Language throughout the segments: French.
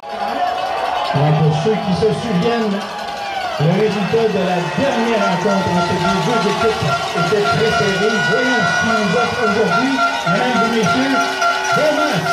Alors pour ceux qui se souviennent, le résultat de la dernière rencontre entre les deux équipes était très serré. Voyons ce qui nous offre aujourd'hui, mesdames et messieurs, bon match!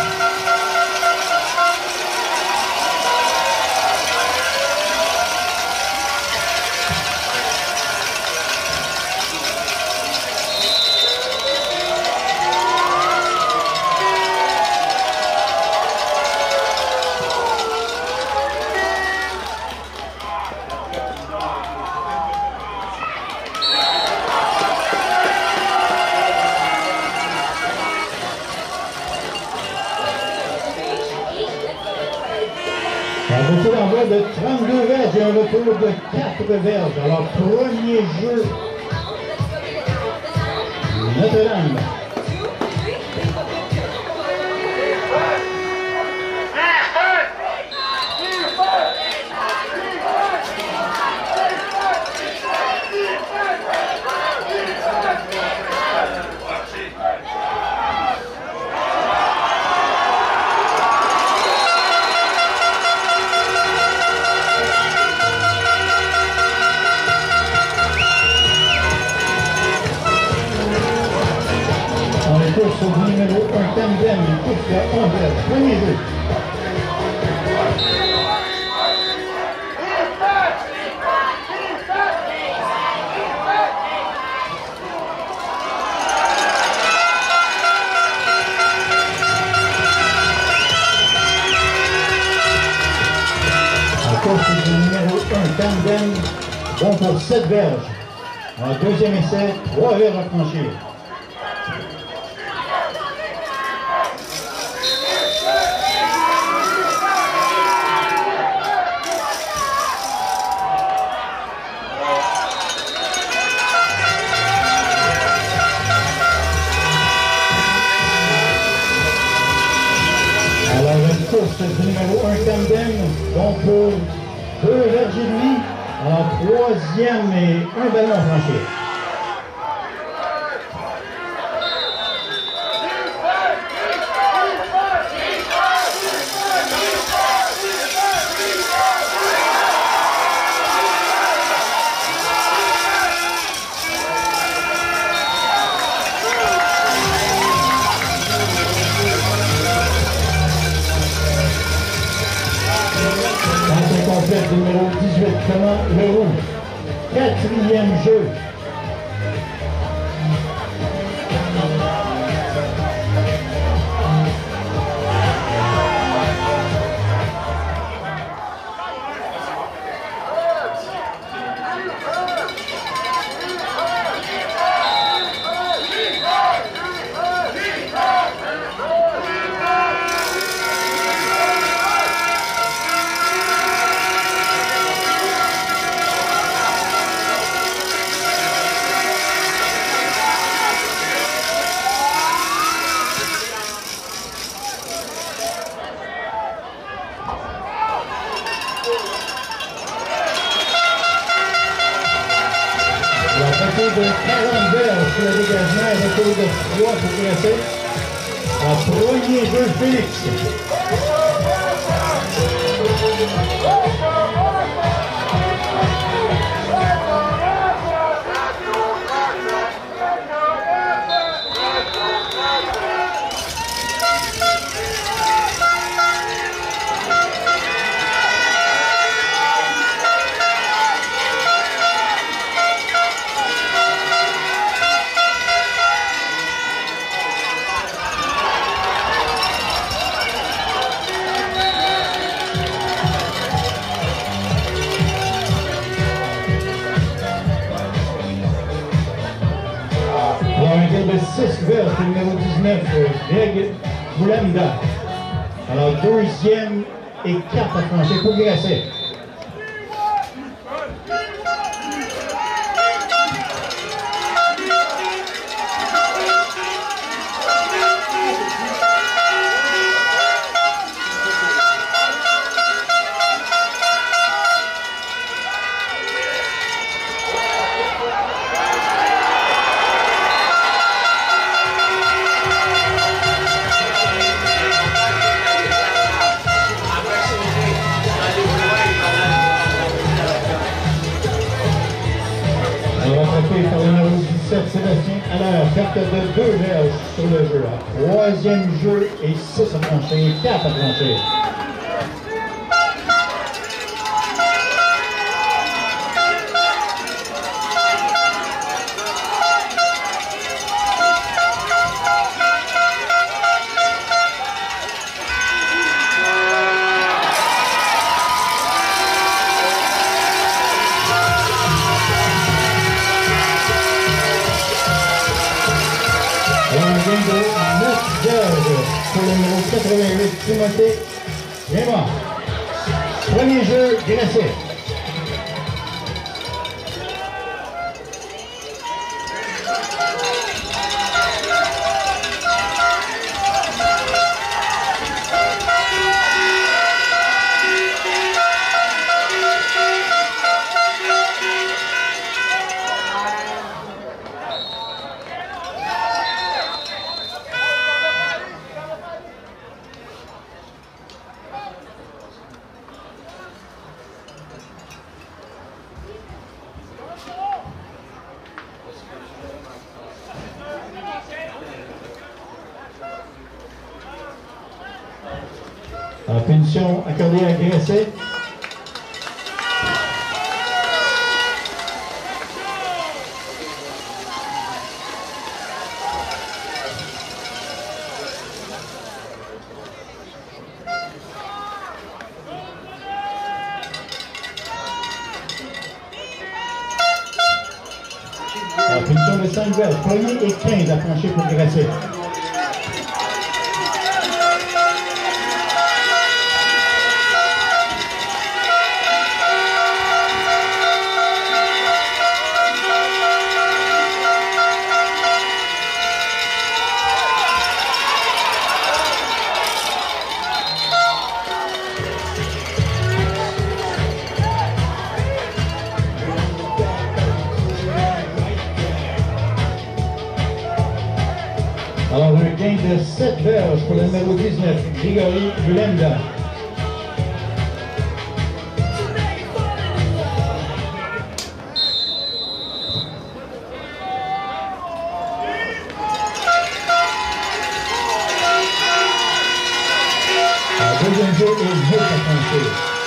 Un retour d'envoi de 32 verges et un retour de 4 verges. Alors, premier jeu, Notre-Dame. Course au numéro 1 tandem, une course de 11 verges. Premier jeu. La course du numéro 1 tandem, bon pour 7 verges. En deuxième essai, 3 verges à franchir. Course du numéro 1 tandem, bon pour 2 verges et demi, alors troisième et un ballon à franchir. Numéro 18, Clément Leroux. Quatrième jeu. De 40 verges sur le dégagement, un retour de 3 pour progresser. En premier jeu, Félix. De 6 verges, le numéro 19, Greg Boulanda. Alors, deuxième et 4 à franchir pour Grasset. 17, Sébastien Allaire, perte de 2 verges sur le jeu. Troisième jeu et 6 à franchir, 4 à franchir. Pour le numéro 88, Timothée Raymond. Premier jeu, Grasset. Punition accordée à Grasset. Punition de 5 verges, 1er et 15 à franchir pour Grasset. Alors, un gain de 7 verges pour le numéro 19, Grigory Bulenda. Deuxième jeu est 8 à franchir.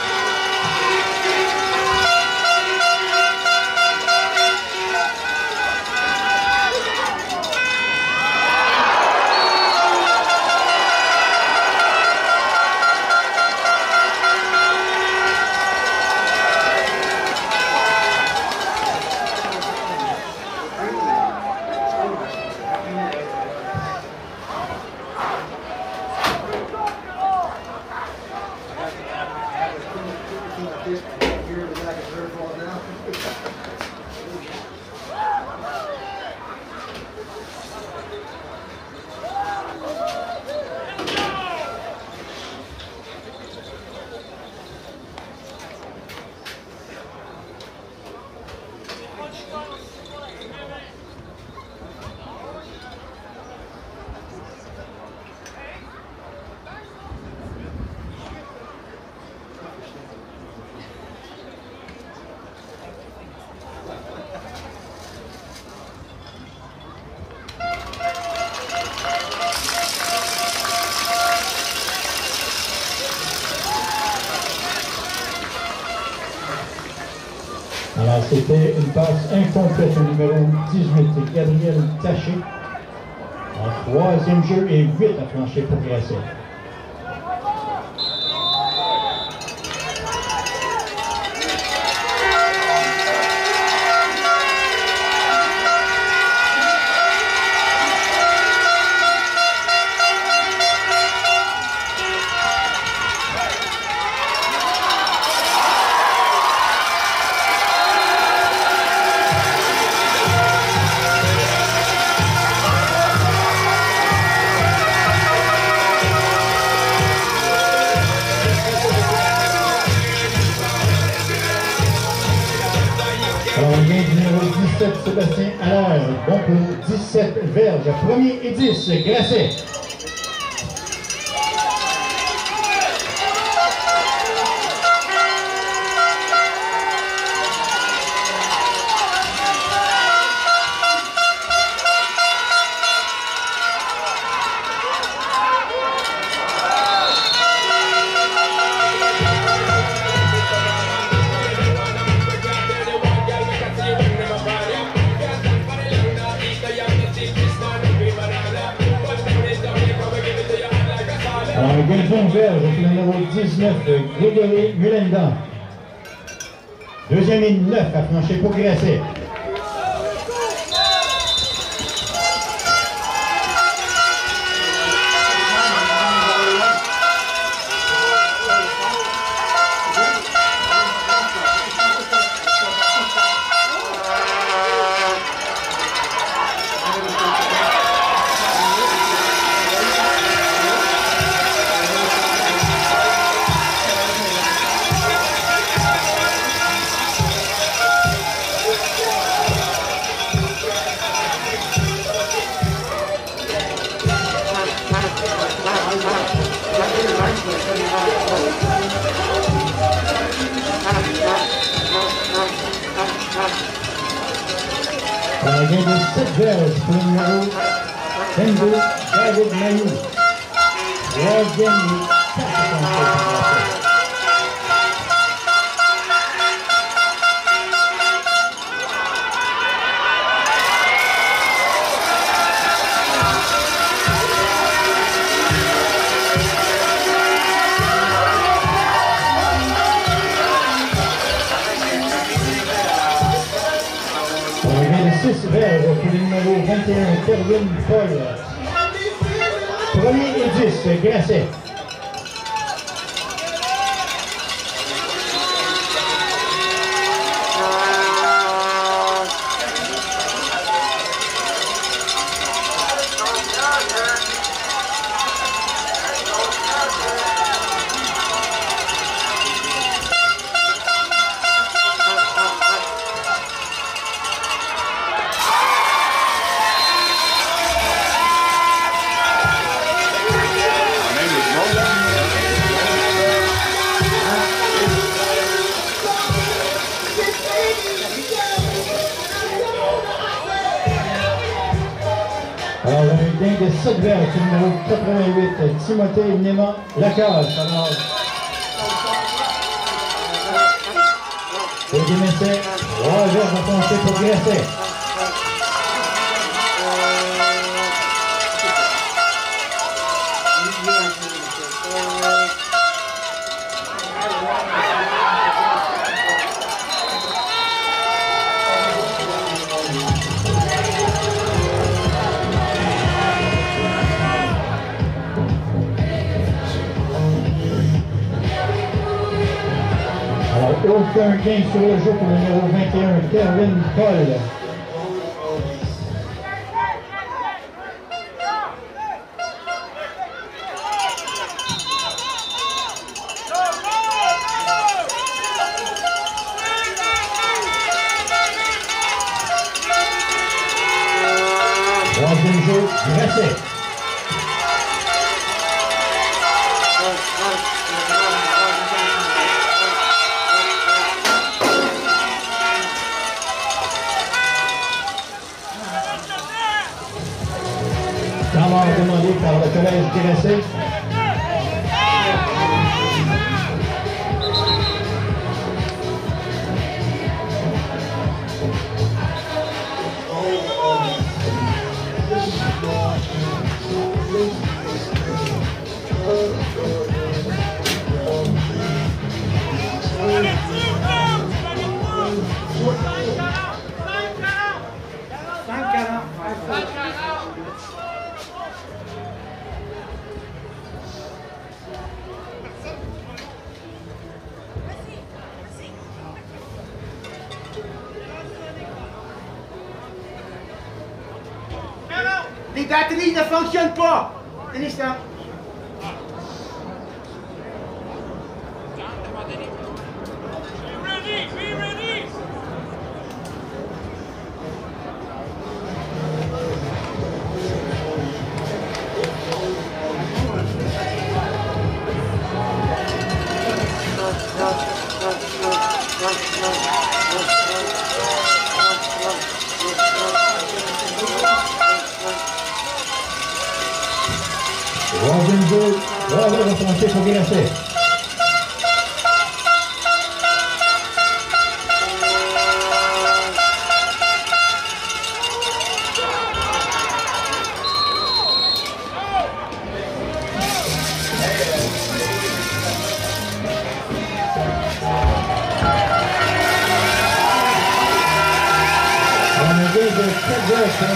Alors, c'était une passe incomplète au numéro 18, Gabriel Taché. En troisième jeu et 8 à franchir pour Grasset. Alors, on vient du numéro 17, Sébastien Allaire. Bon pour 17 verges. Premier et 10, Grasset. Alors, le gardien vert, c'est le numéro 19, Grégory Mulenda. Deuxième ligne 9 à franchir pour Grasset. La gain de 7 verges pour le numéro 22, David Mayou. Troisième ligne 4 à franchir. La gain de 6 verges pour le numéro 21, Kerwin Paul. Premier et 10, Grasset. Alors, un gain de 7 verges, numéro 88, Timothée Néma Lacasse. Alors, deuxième essai, 3 verges à pencher pour Grasset. Aucun gain sur le jeu pour le numéro 21, Kerwin Paul. Troisième jeu, Grasset. Temps demandé par le collège Grasset. Les batteries ne fonctionnent pas. Un instant. Troisième jeu, 3 verges à pencher pour Grasset.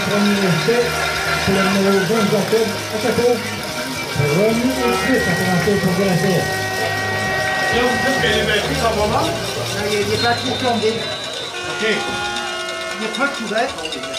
premier essai pour le numéro 20 Jacob Akako. Remis et 10 à commencer pour Grasset. Là, vous dites que les batteries sont vraiment? Non, il y a des batteries tombées. OK. Il n'y a pas de couvert.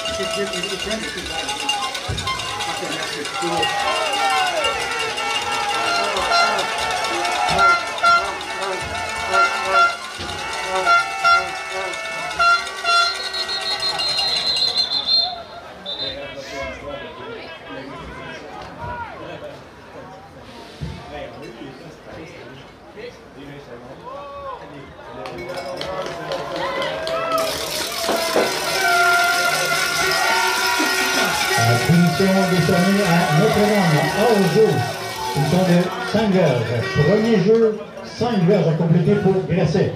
La punition décernée à Notre-Dame, hors jeu. Punition de 5 verges. Premier jeu, 5 verges à compléter pour Grasset.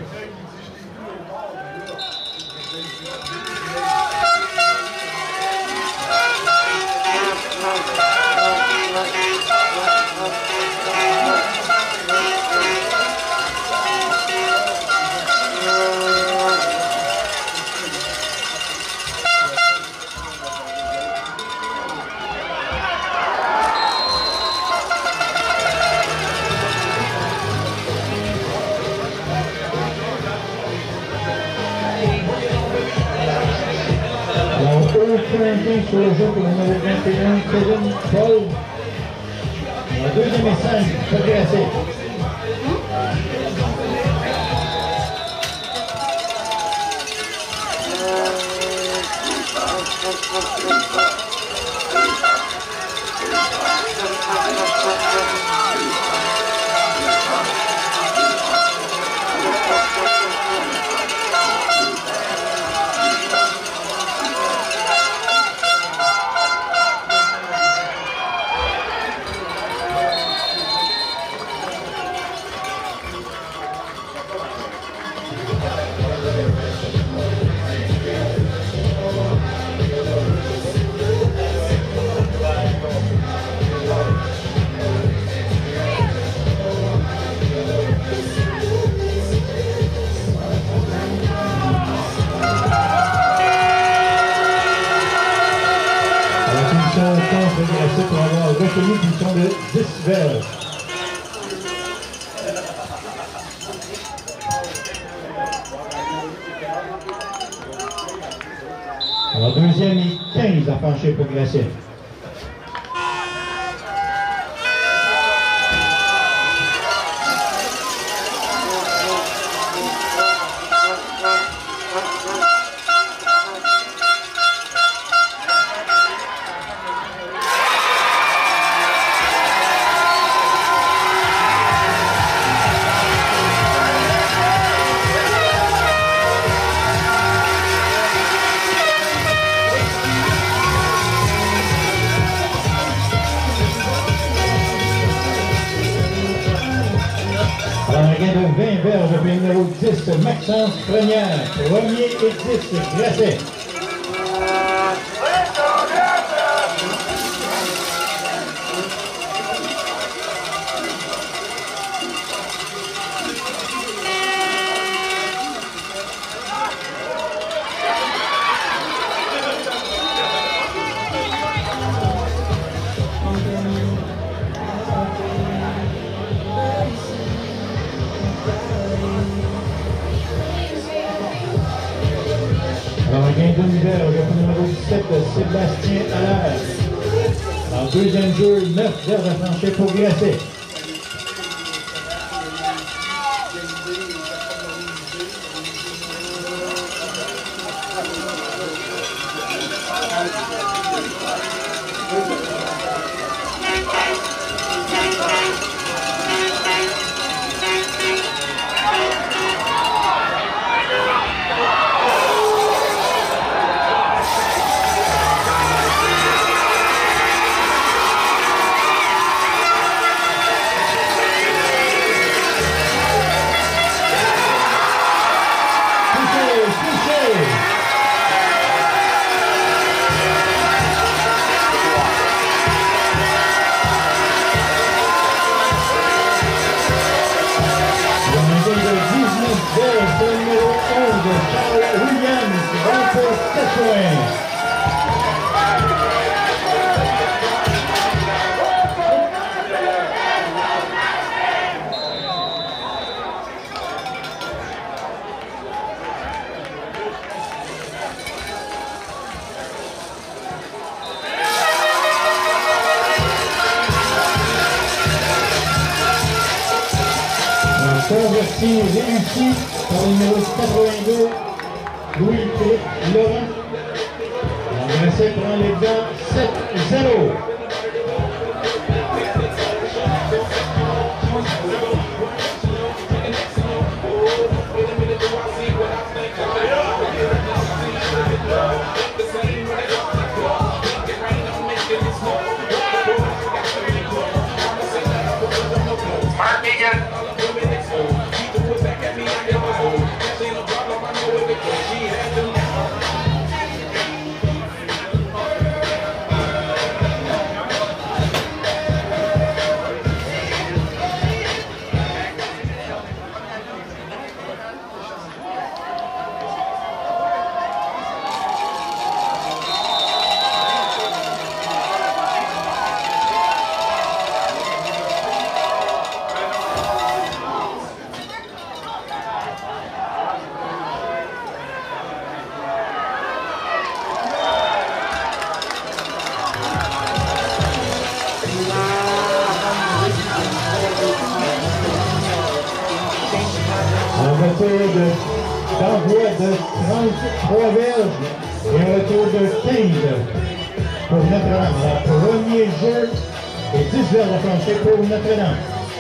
Sur le jeu pour le numéro 21, Kevin Paul. La deuxième et 5, pour Grasset. Contre Grasset pour avoir reconnu une punition de 10 verges. Alors, deuxième et 15 à pencher pour Grasset. Un gain de 20 verges pour le numéro 10, Maxence Première. Premier et 10, Grasset. Alors, un gain de demi-verge pour le numéro 17, Sébastien Allaire. En deuxième jeu, 9 verges à plancher pour Grasset. converti réussi pour le numéro 82, Louis-Philippe Laurent. L'Anglais prend les gants 7-0. D'envoi de 33 verges et un retour de 15 pour Notre-Dame. Le premier jeu et 10 verges à plancher pour Notre-Dame.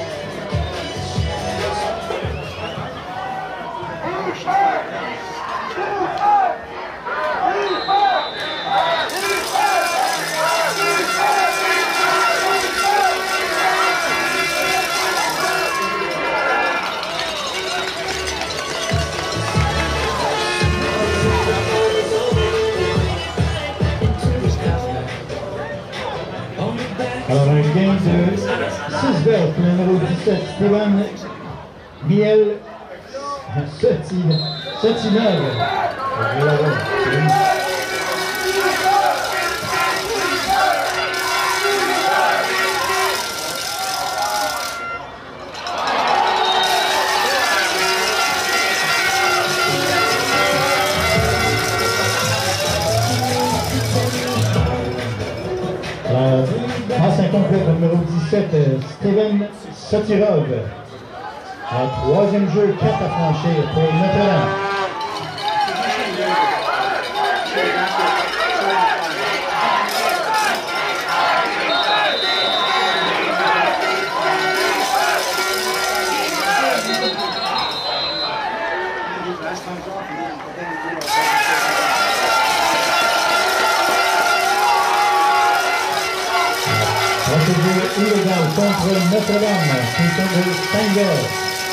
Alors, un gain de 6 verges pour le numéro 17, Stéphane Miel Sotinov. Passe incomplète au numéro 17, Steven Sotirov. Troisième jeu, 4 à franchir pour Notre-Dame. Illégal contre Notre-Dame, c'est de 5 verges.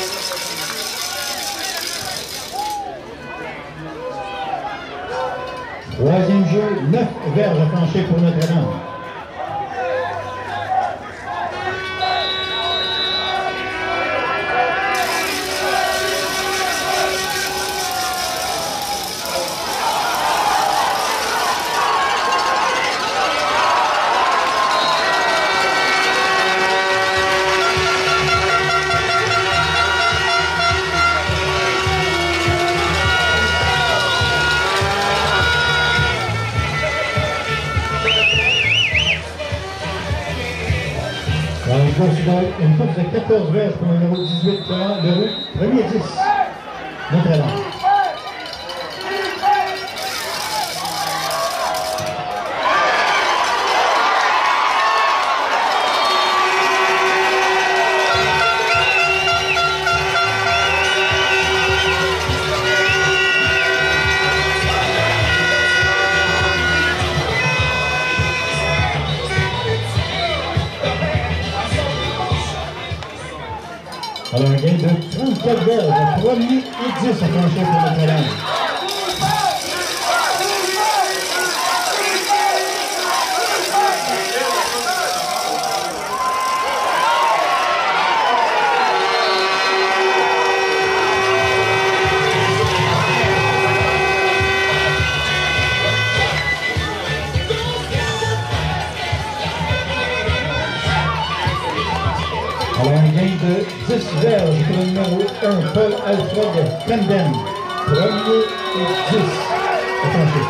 Troisième jeu, 9 verges à franchir pour Notre-Dame. Une course de 14 verges pour le numéro 18, de rue, premier 10, Notre-Dame. Alors, un gain de 34 verges, premier et 10 à franchir pour Notre-Dame. Alors, un gain de 10 verges pour le numéro 1, Paul Alfred Camden. Premier et 10 à franchir.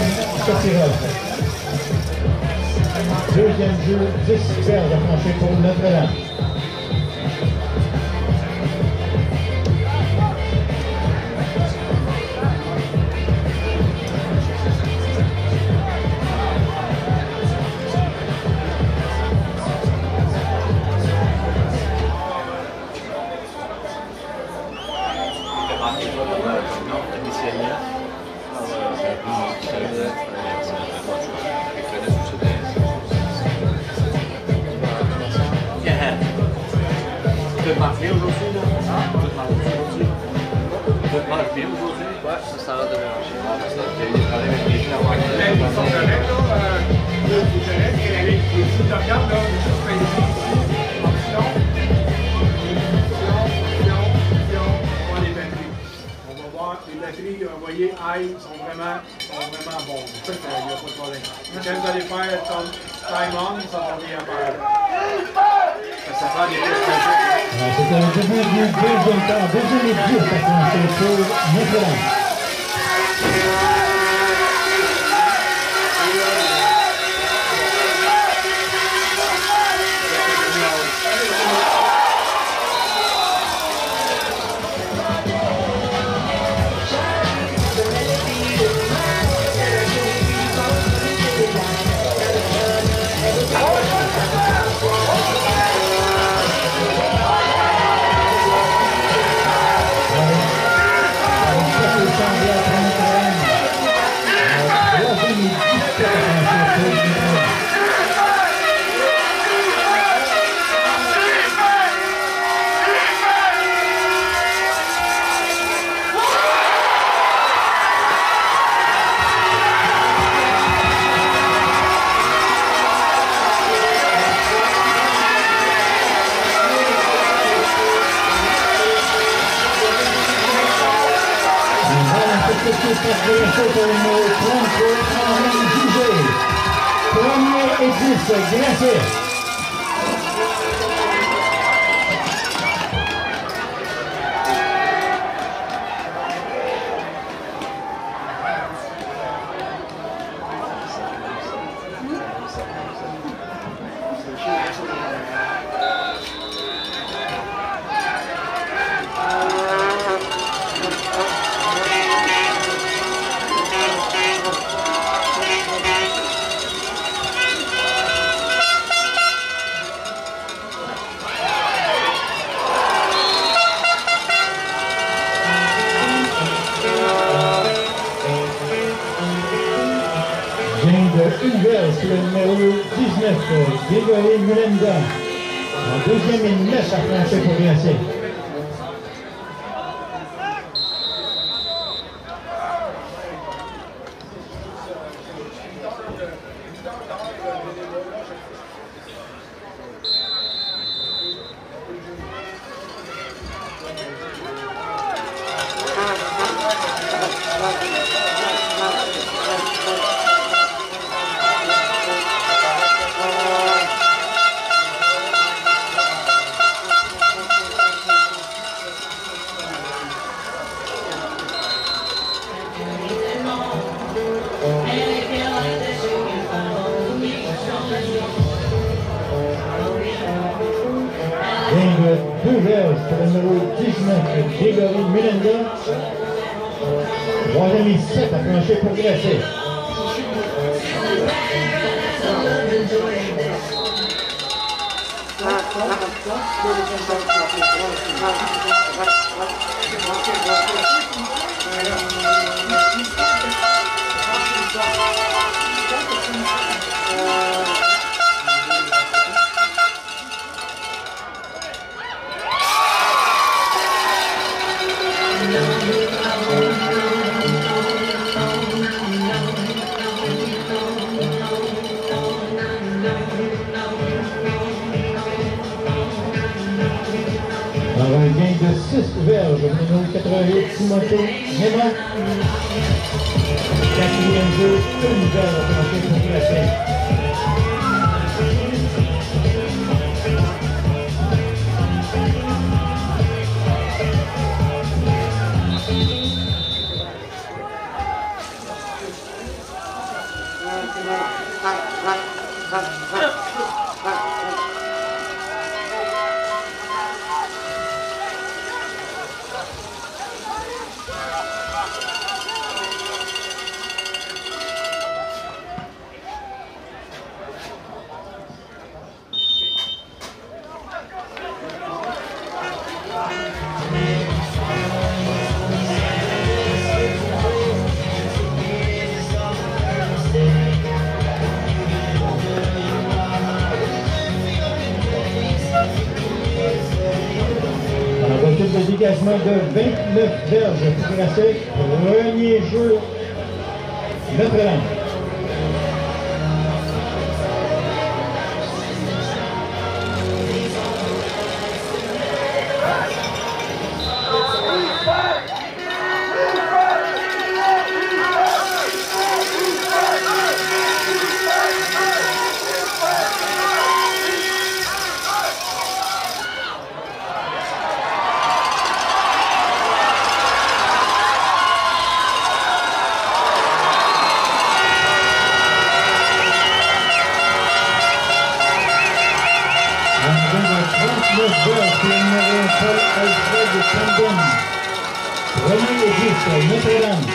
Sotirov. Deuxième jeu, 10 verges à plancher pour Notre-Dame. Tu marches bien aujourd'hui, là? Tu marches aujourd'hui? Tu marches bien aujourd'hui? Ouais, ça va devenir marcher. Parce que j'ai eu des problèmes avec les pieds avant. Ils sont corrects, là. Les corrects, les sous de regarde, là, les choses faites ici. Option. On va les batteries. On va voir les batteries, vous voyez, sont vraiment bons. Ça, il n'y a pas de problème. Quand vous allez faire time on, ça va bien faire. Ça sera des tests. C'était le début du deuxième temps, 2 minutes 10 à plancher pour Notre-Dame. Premier et 10, Grasset. Sur le numéro 19, Grégory Mulenda. En deuxième et 9 à plancher pour Grasset. Deux verges pour le numéro 19, Grégory Mulenda. Troisième et 7 à plancher pour Grasset. Alors, un gain de 6 verges, numéro 88, Timothée Raymond. Quatrième jeu, une verge à plancher pour Grasset. Le dégagement de 29 verges progressé, premier jeu Notre-Dame. Premier et 10, Notre-Dame.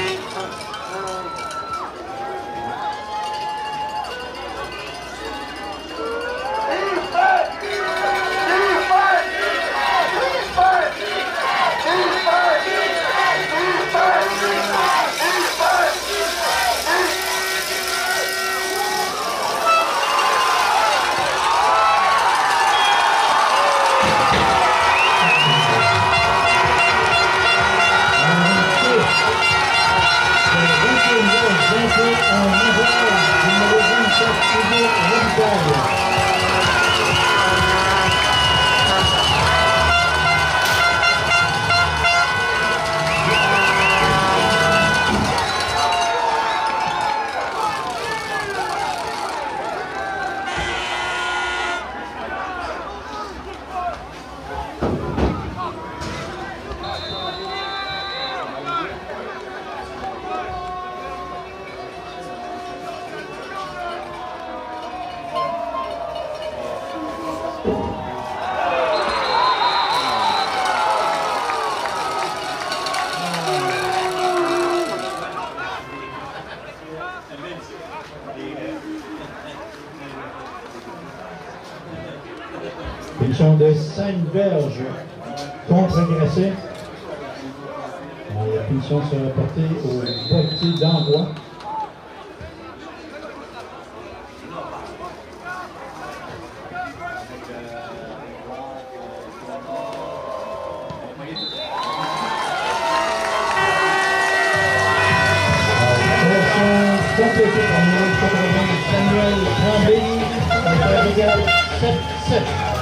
Punition de 5 verges contre-agressé. La punition sera portée au boîtier d'envoi. Complété par numéro 80, Samuel Tremblay, égal 7-7.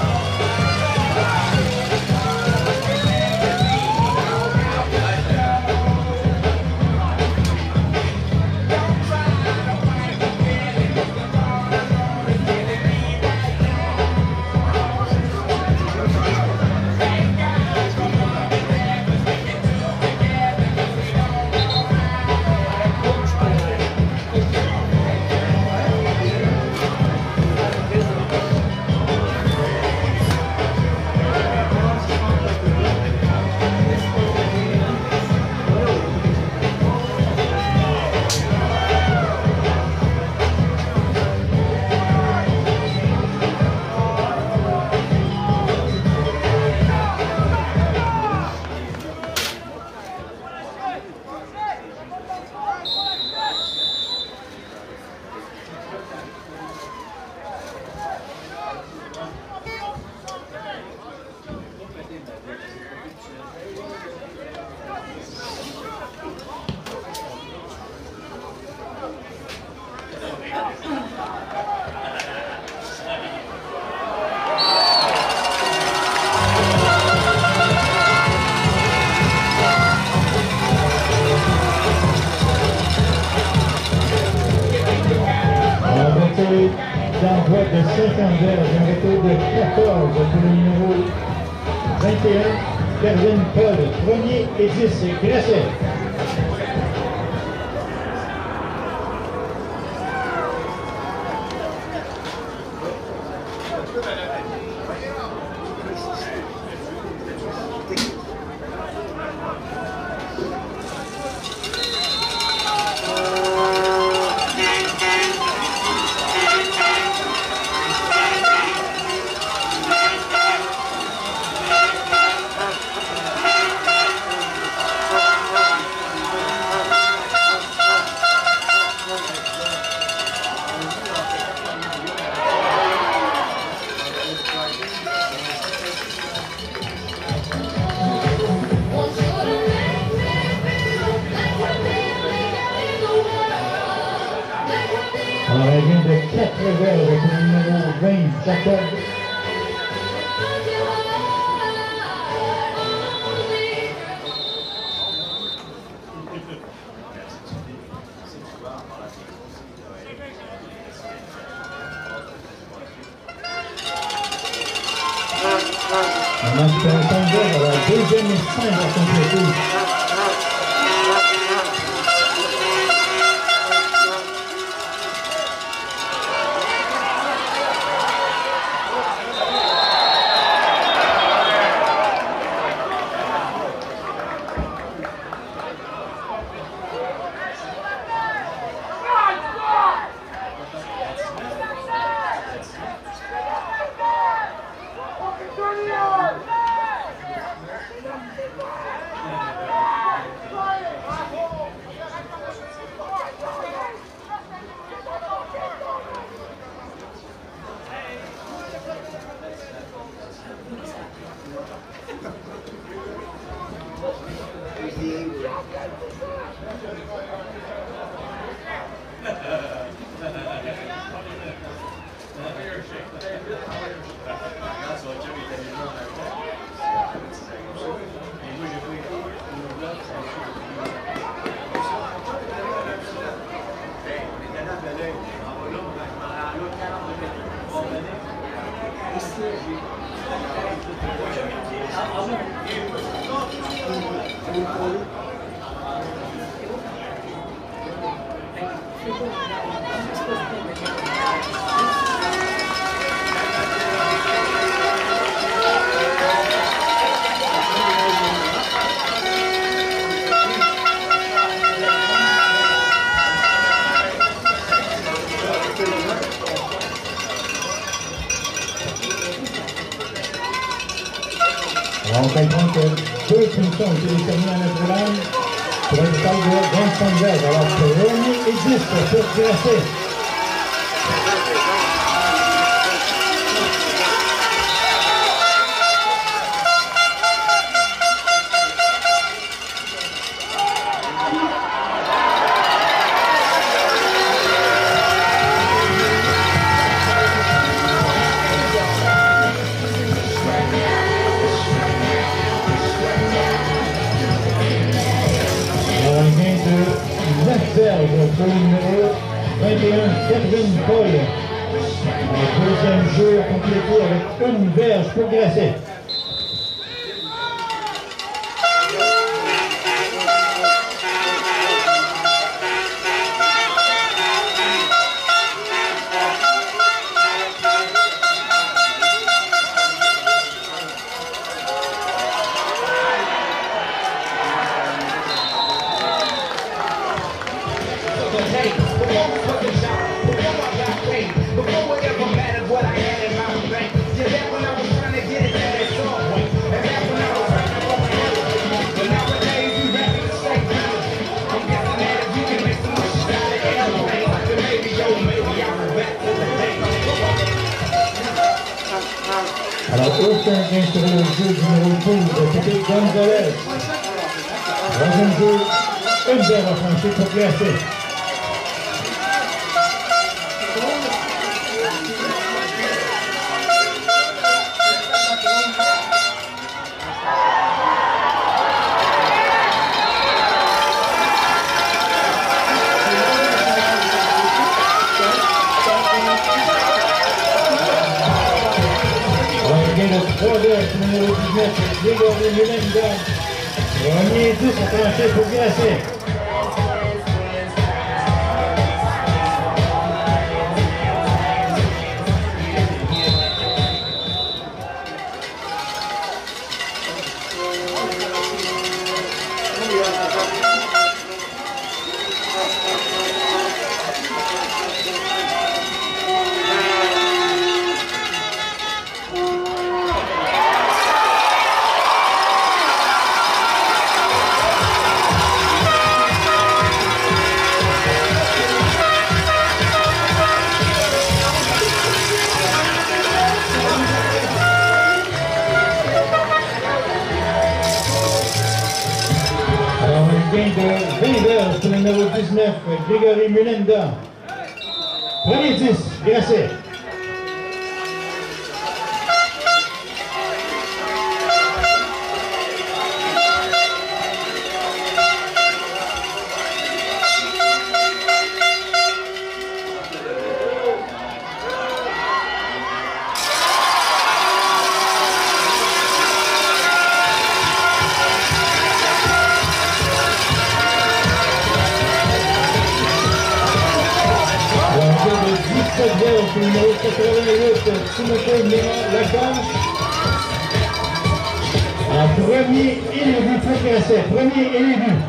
D'envoi de 50 verges, un retour de 14 pour le numéro 21, Pervin Paul, premier et 10, Grasset. un gain de 4 verges avec le numéro 20, Jacob. Maintenant, c'est un 5 verges, alors deuxième et 5 à compléter. On comprend que deux punitions ont été déterminées à Notre-Dame pour un total de 25 verges. Alors, premier et 10 pour progresser. Pour le numéro 21, Kevin Paul. Le deuxième jeu a complété avec une verge progressée. Alors, aucun gain sur le jeu numéro 12, c'était Gonzalez. Troisième jeu, une verge à franchir pour classer. Numéro 19, Grégory Mulenda. Premier 10 à trancher pour Grasset. Gain de 20 verges pour le numéro 19, Grégory Mulenda. Premier 10, Grasset. Le numéro 88, Timothée Mélan-Lacombe. En premier et les buts pour Grasset. Premier et les buts.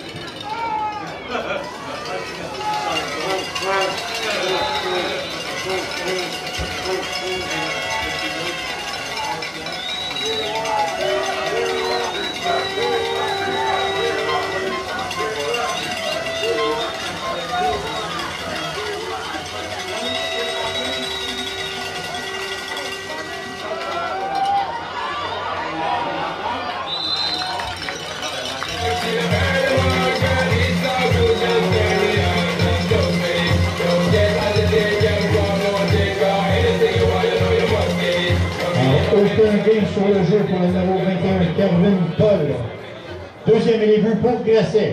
Aucun gain sur le jeu pour le numéro 21, Kervin Paul. Deuxième et les buts pour Grasset.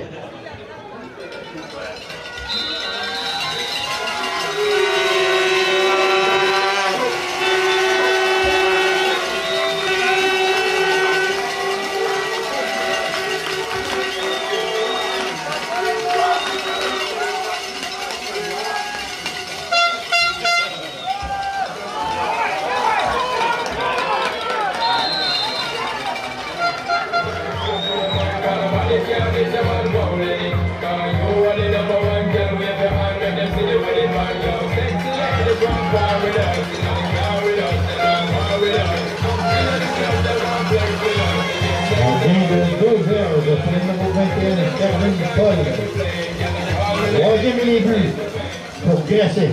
Pour le numéro 21, Kervin Paul. Troisième et les buts pour Grasset.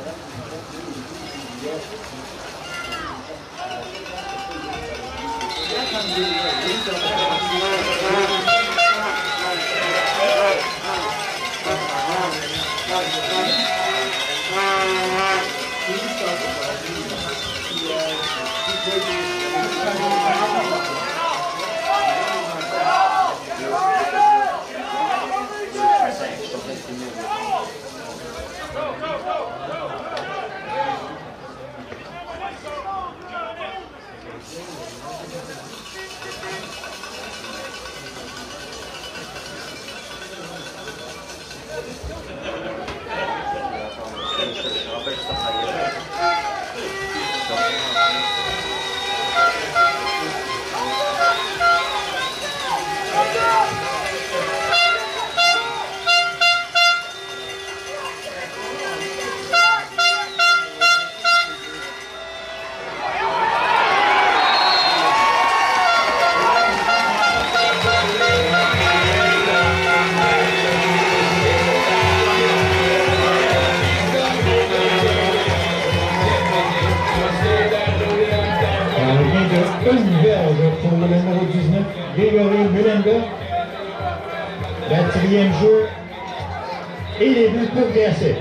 Une verge pour le numéro 19, Grégory Mulenda. Quatrième jeu et les buts pour Grasset.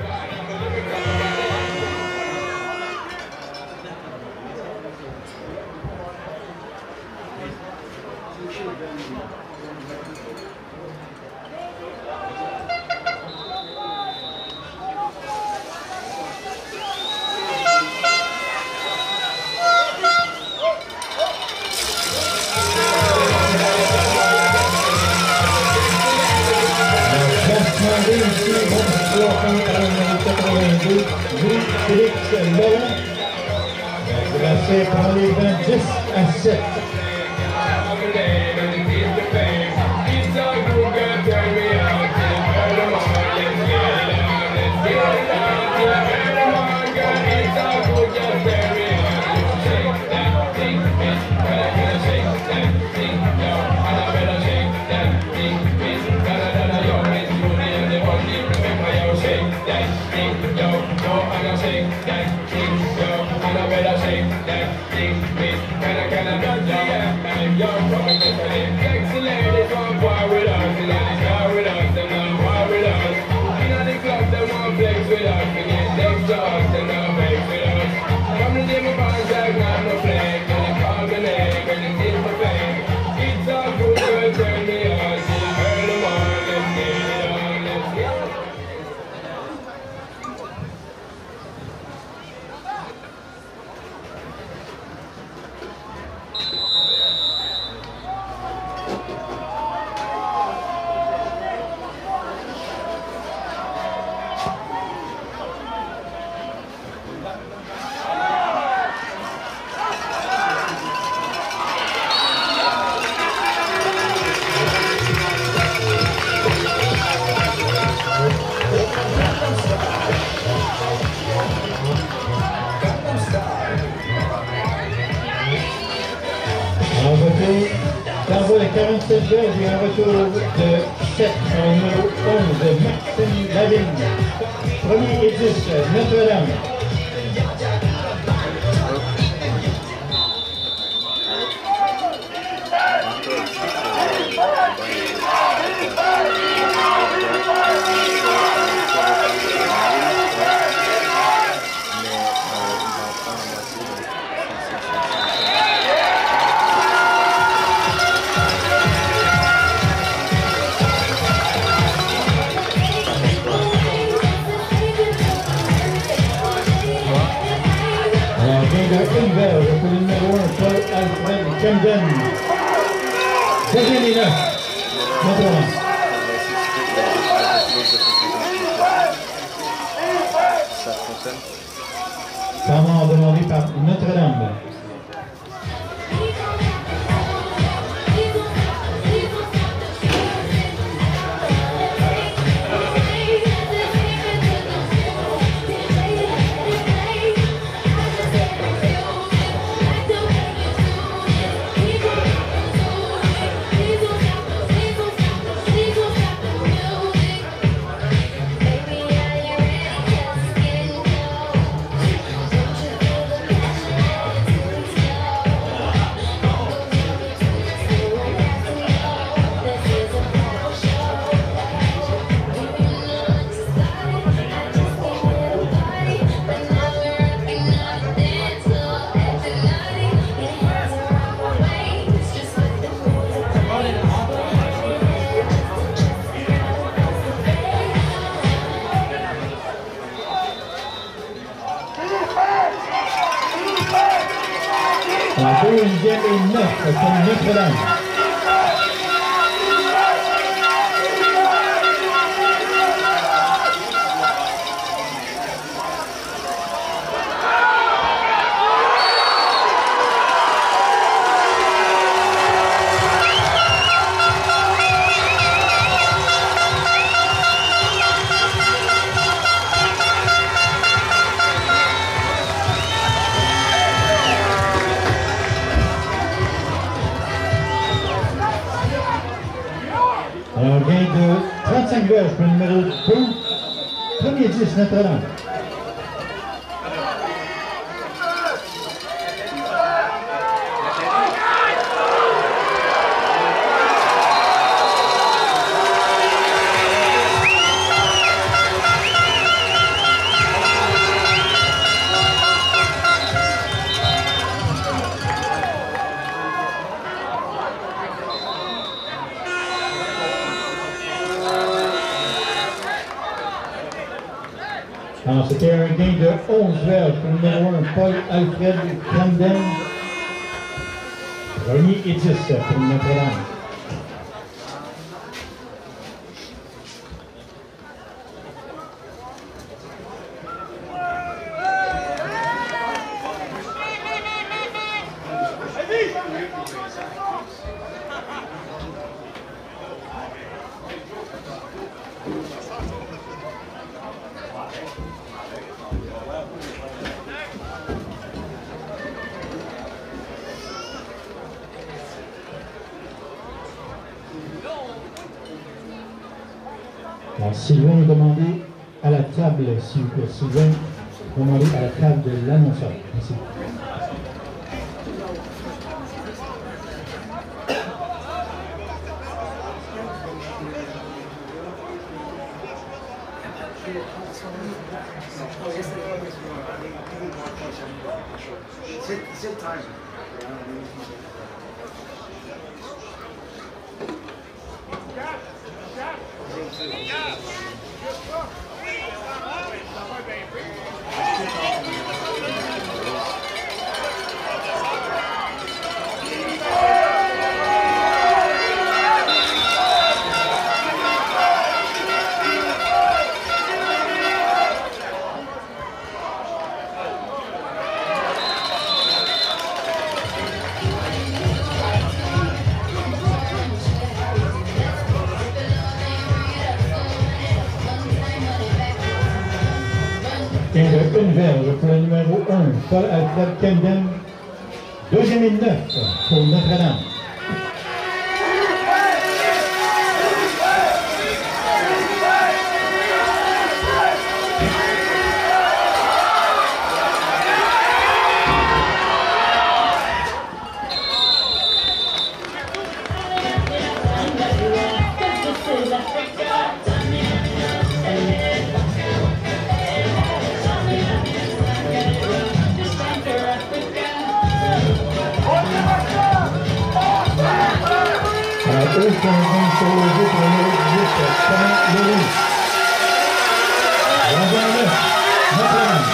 Félix Laurent. Grasset prend les 20, 10 à 7. Flex with us, D'envoi de 47 verges et un retour de 7 en numéro 11, Maxime Lavigne. Premier et 10, Notre-Dame. Une verge pour le numéro 1, Paul Alfred Camden. Deuxième et 9, Notre-Dame. Temps demandé par Notre-Dame. La deuxième et 9 pour Notre-Dame. Un gain de 35 verges pour le numéro 2, premier 10, Notre-Dame. Alors, c'était un gain de 11 verges pour le numéro 1, Paul Alfred Camden. Premier et 10 pour Notre-Dame. Alors, Sylvain est demandé à la table, s'il vous plaît. Sylvain est demandé à la table de l'annonceur. Merci. C'est le time. Une verge pour le numéro 1, Paul-Alfred Camden. Deuxième et 9 pour Notre-Dame. Sur le jeu pour le numéro 18, Thomas Leroux. Numéro 9, Notre-Dame.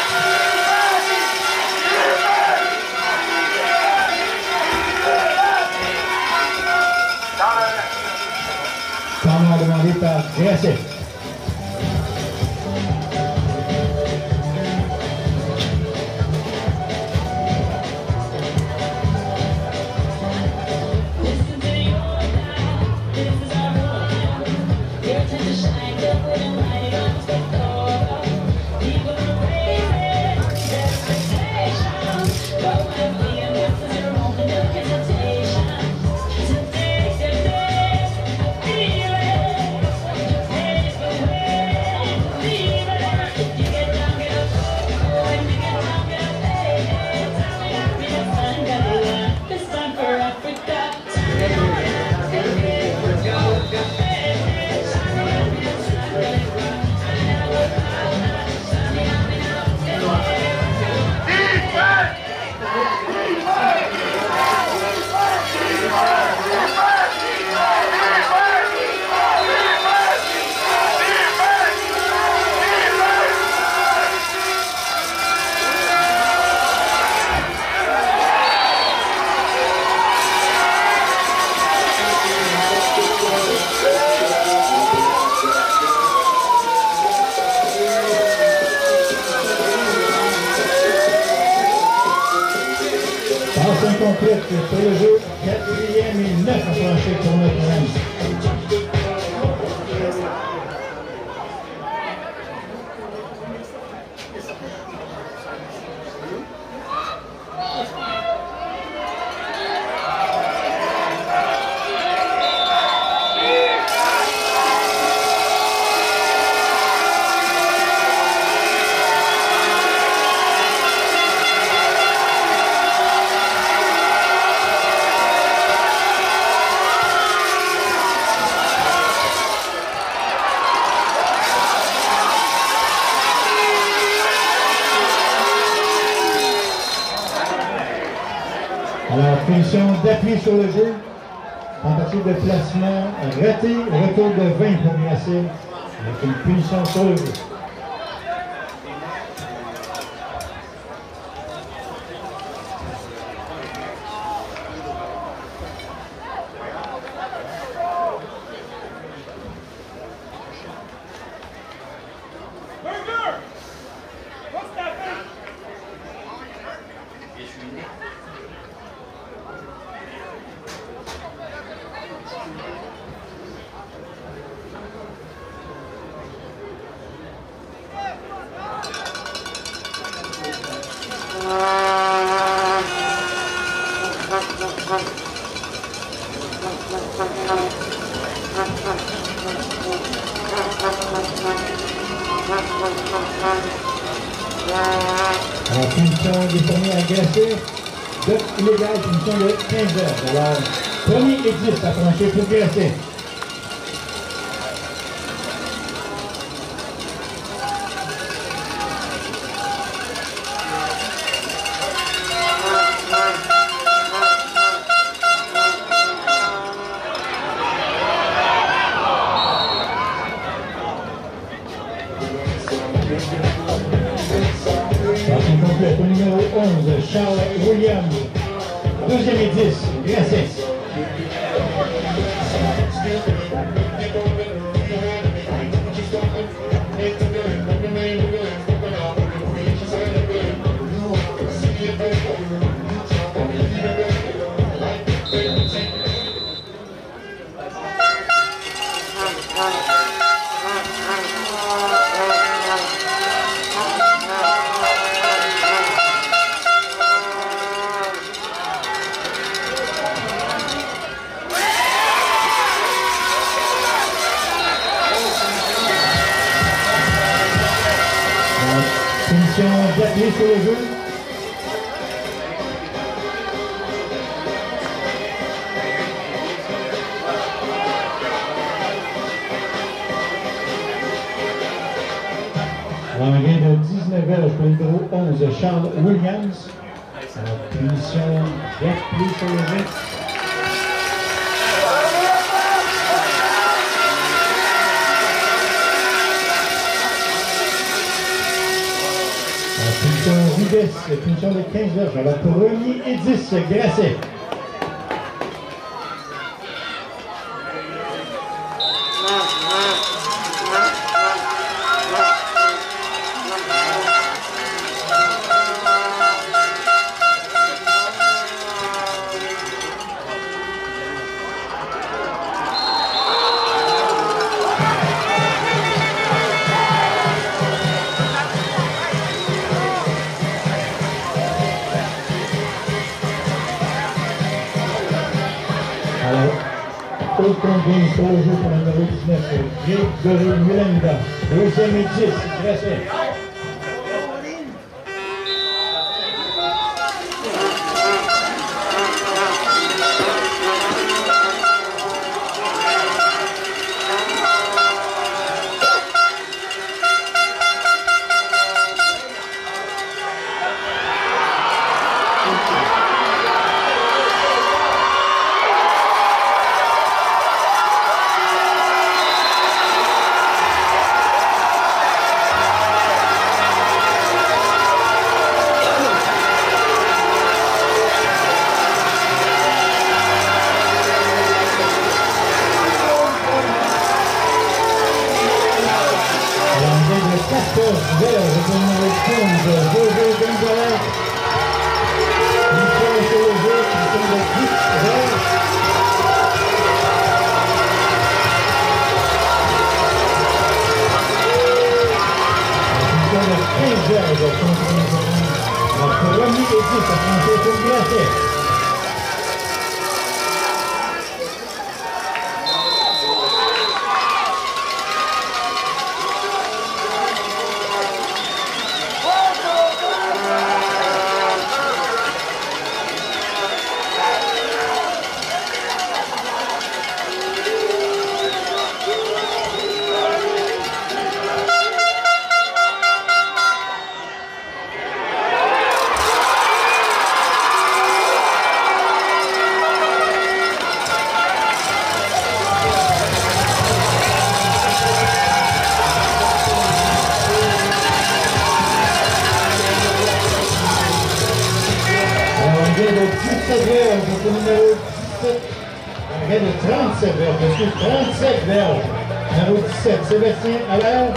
Temps demandé par Grasset. Complète sur le jeu, 4e et 9 à franchir pour Notre-Dame. Alors, punition d'appui sur le jeu, tentative de placement raté, retour de 20 pour Grasset, avec une punition sur le jeu. La punition décernée à Grasset, de illégal, punition de 15 heures. Alors, premier et 10 à franchir pour Grasset. Dans son complète, au numéro 11, Charles Williams. Deuxième et 10, Grasset. Finition d'appui sur le jeu. En gain de 19 verges pour le numéro 11, Charles Williams. Finition d'appui sur le jeu. Punition Rudess, punition de 15 verges. Alors, premier et 10, Grasset. Alors, autre combien sur le jeu pour le numéro 19, Grégory Mulenda. Deuxième et 10, Grasset. Un gain de 37 verges, 37 verges. Numéro 17, Sébastien Allaire.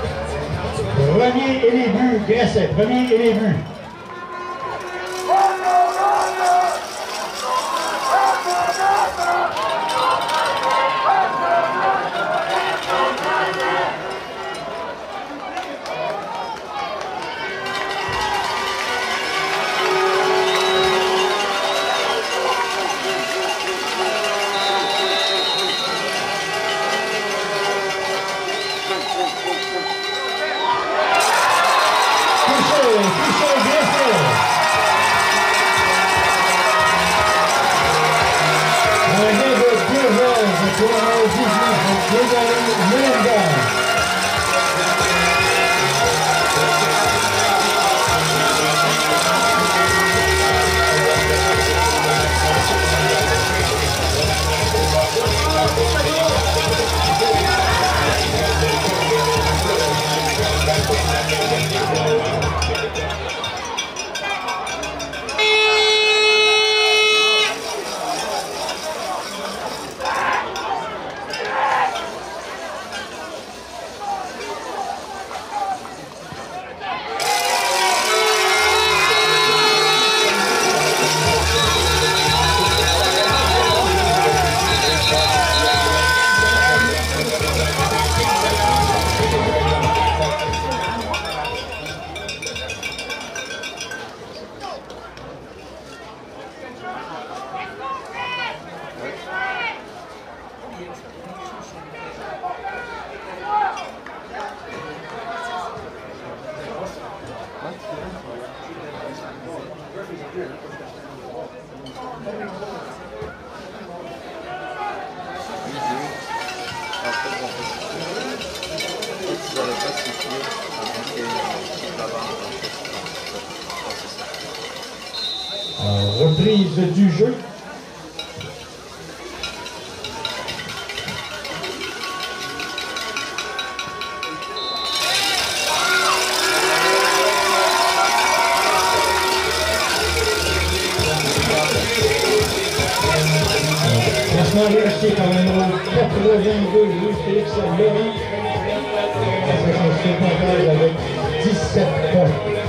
Premier et les buts, Grasset, premier et les buts. Reprise du jeu. Classement vérifié par le numéro 82, Louis-Félix Laurie. Avec son supplémentaire avec 17 points.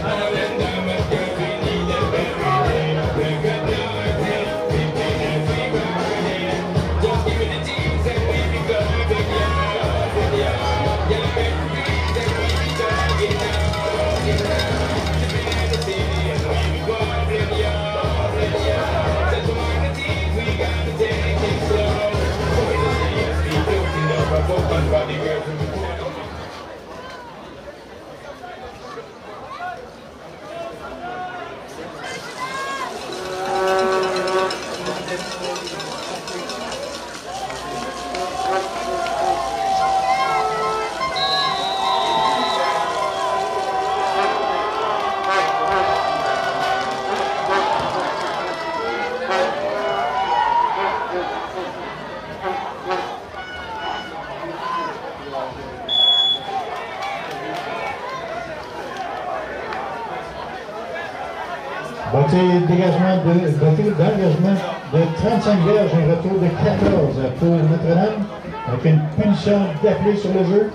Bâtir d'engagement de 35 verges, un retour de 14 pour Notre-Dame, avec une punition d'appel sur le jeu.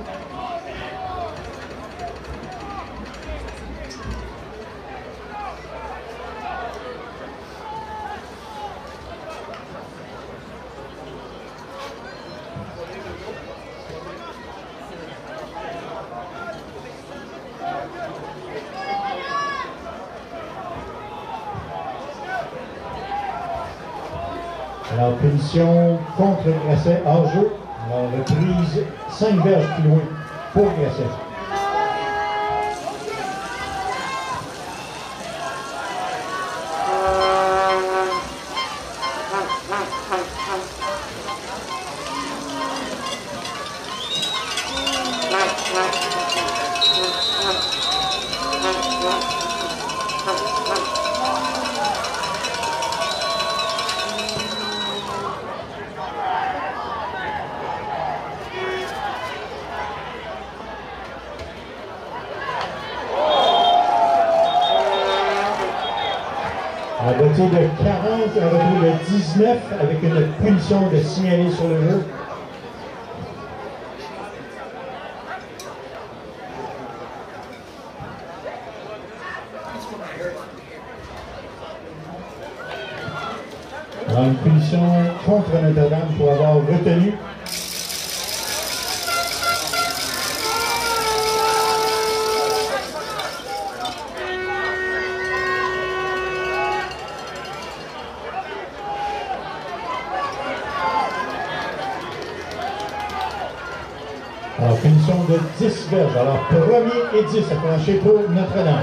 Alors, punition contre Grasset hors jeu. Alors, reprise 5 verges plus loin pour Grasset. Un retour de 40, un retour de 19 avec une punition de signaler sur le jeu. Alors, une punition contre Notre-Dame pour avoir retenu. Alors, punition de 10 verges. Alors, premier et 10 à plancher pour Notre-Dame.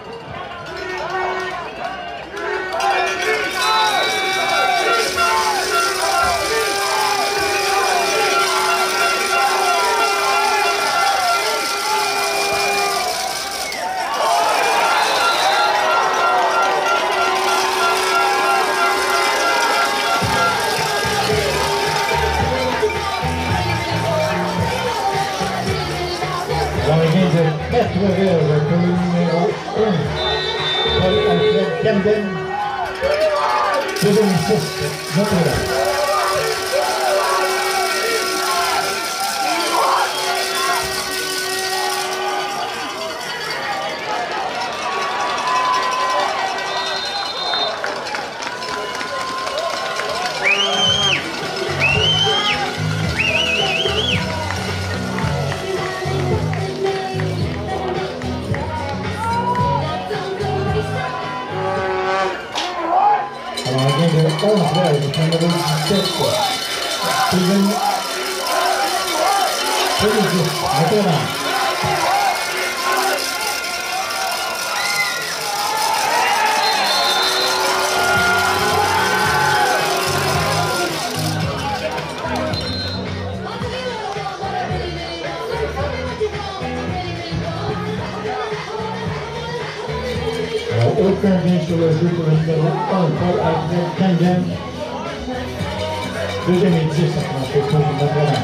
De 4 verges pour le numéro 1, Paul-Alfred Camden, 2006, Notre-Dame. Alors, on vient de 11 verges, le numéro 17, Steven Pellissier, Notre-Dame. aucun bien sur le jeu pour le numéro 1, Paul Alfred Kangan. Deuxième et 10 à plancher pour Notre-Dame.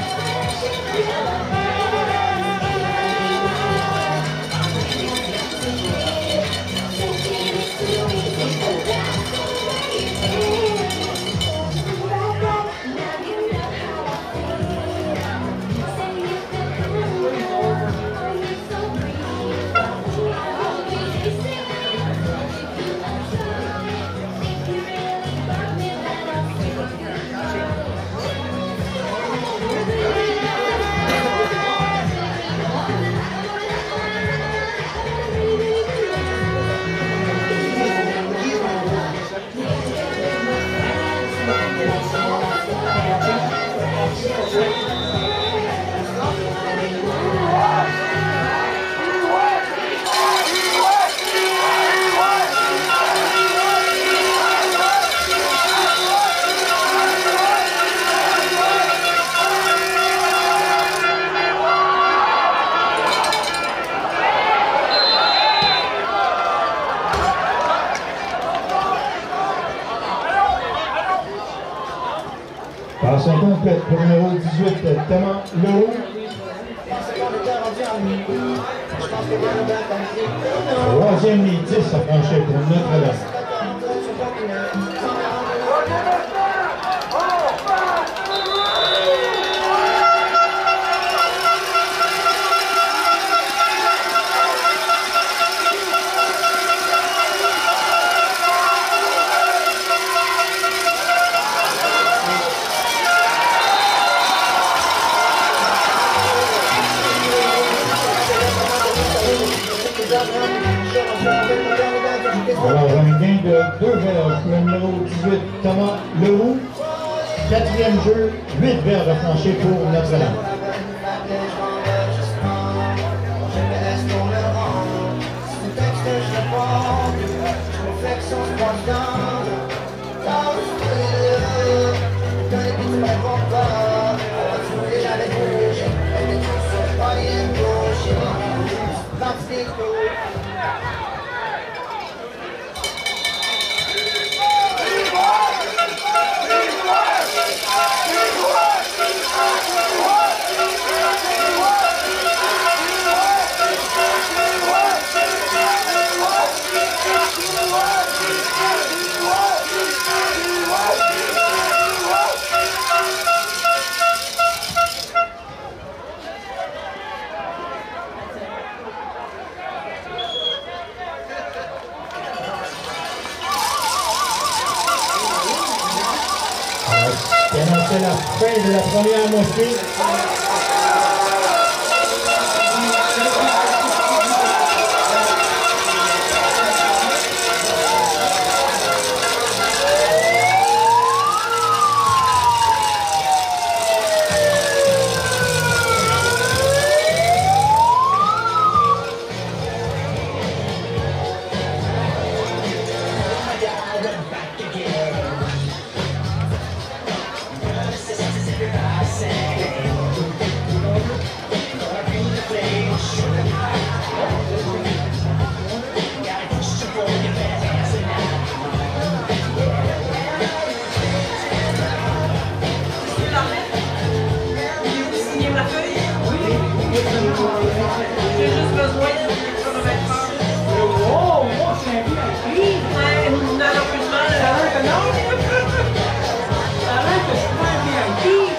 Passons complète pour le numéro 18, Thomas Leroux. Troisième et 10 à franchir pour Notre-Dame. Alors, un gain de 2 verres pour le numéro 18, Thomas Leroux. Quatrième jeu, 8 verres de plancher pour Notre-Dame. C'est la fin de la première moitié. J'ai juste besoin de chronomètre. Oh, moi, c'est un VIP. Malheureusement, Ça a l'air que non. Ça a l'air que je suis pas un VIP.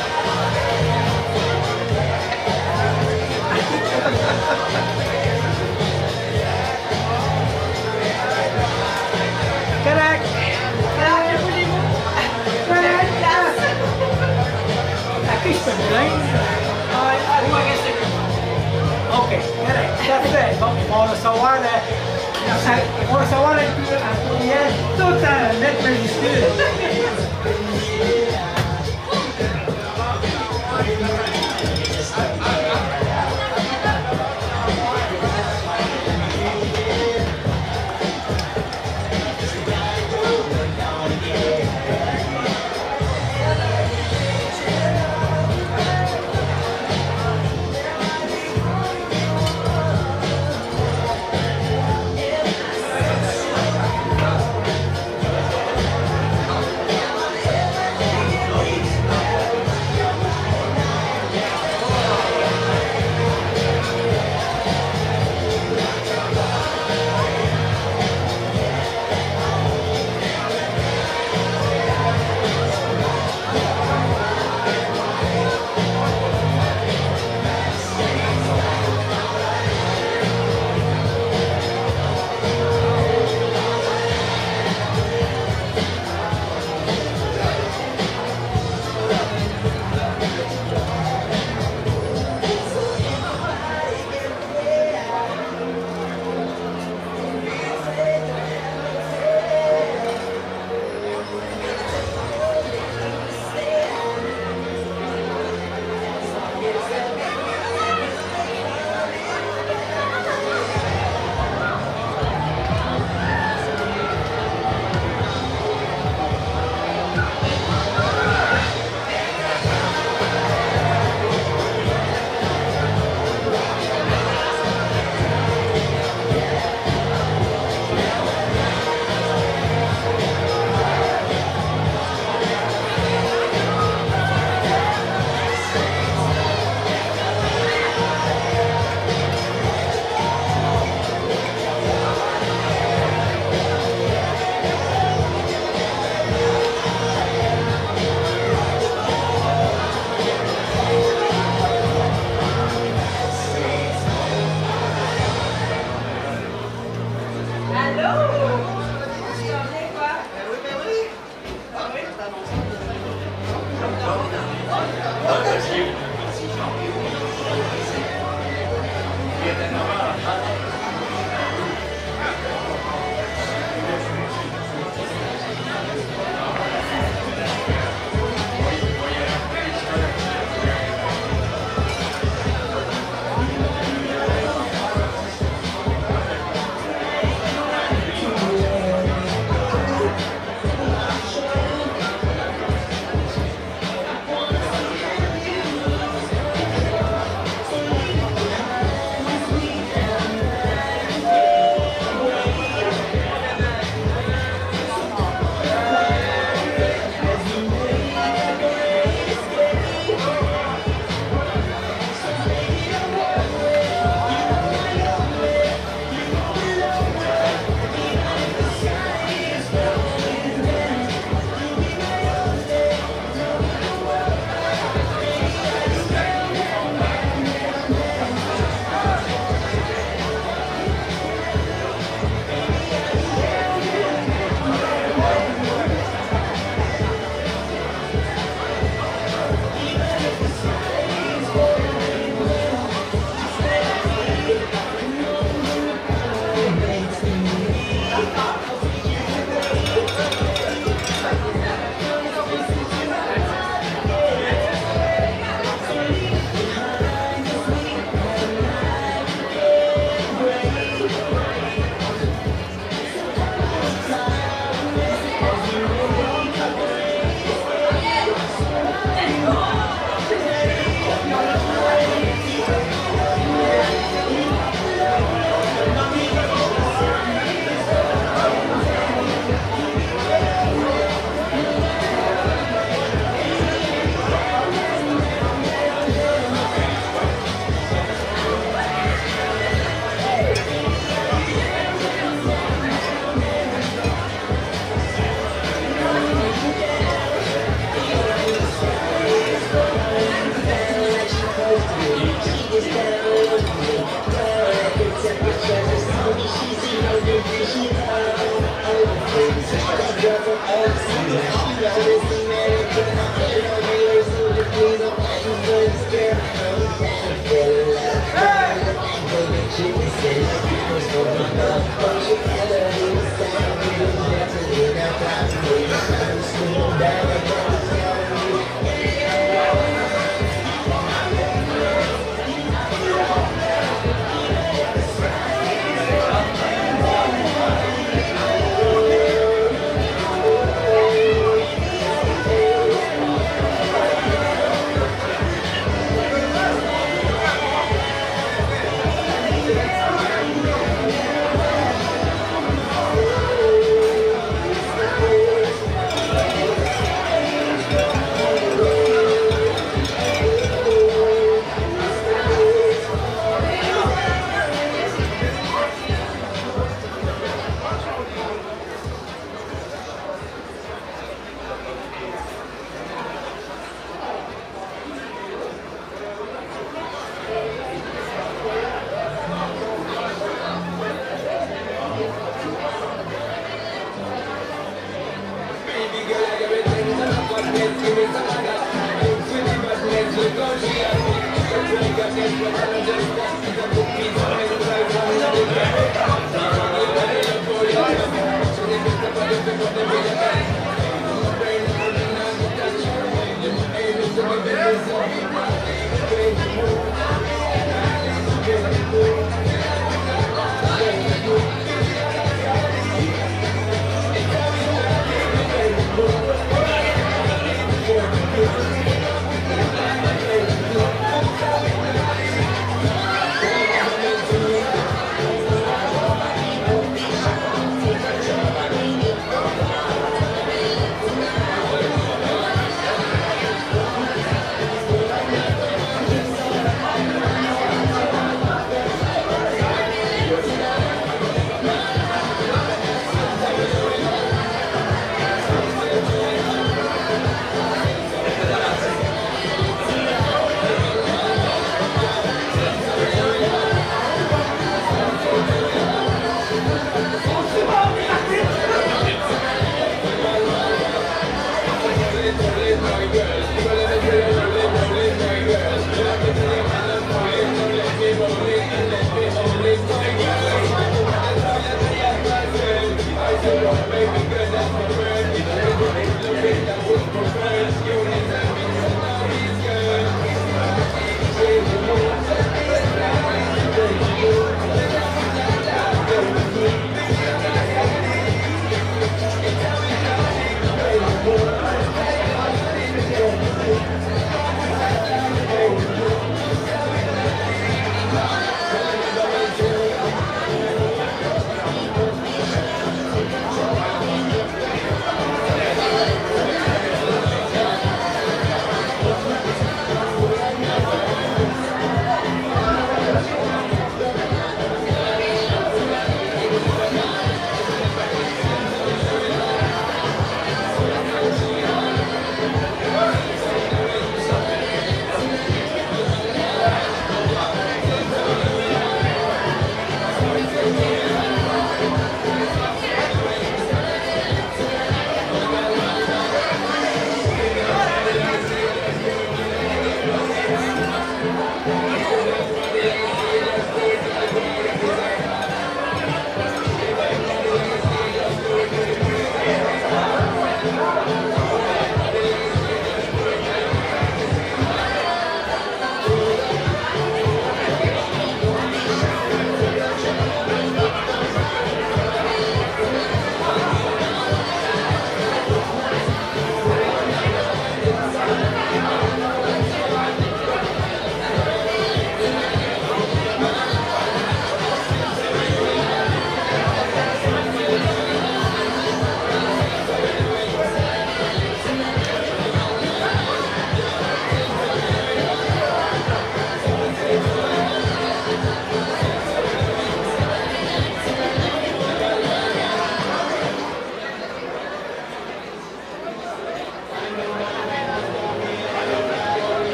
Correct. que voulez-vous? À qui je peux me plaindre? On va rester là. OK, correct. Parfait. Bon, on va recevoir un courriel tout en lettres majuscules.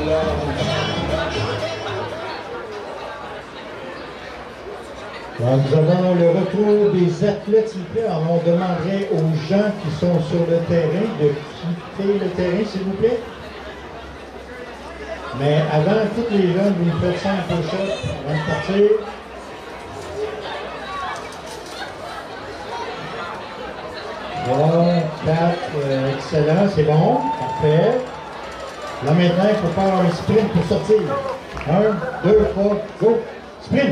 Alors, nous avons le retour des athlètes, s'il vous plaît. Alors, on demanderait aux gens qui sont sur le terrain de quitter le terrain, s'il vous plaît. Mais avant, tous les gens, vous nous faites 5 push-ups avant de partir. Bon, 4, excellent, c'est bon, parfait. Là maintenant, il faut faire un sprint pour sortir. 1, 2, 3, go, sprint!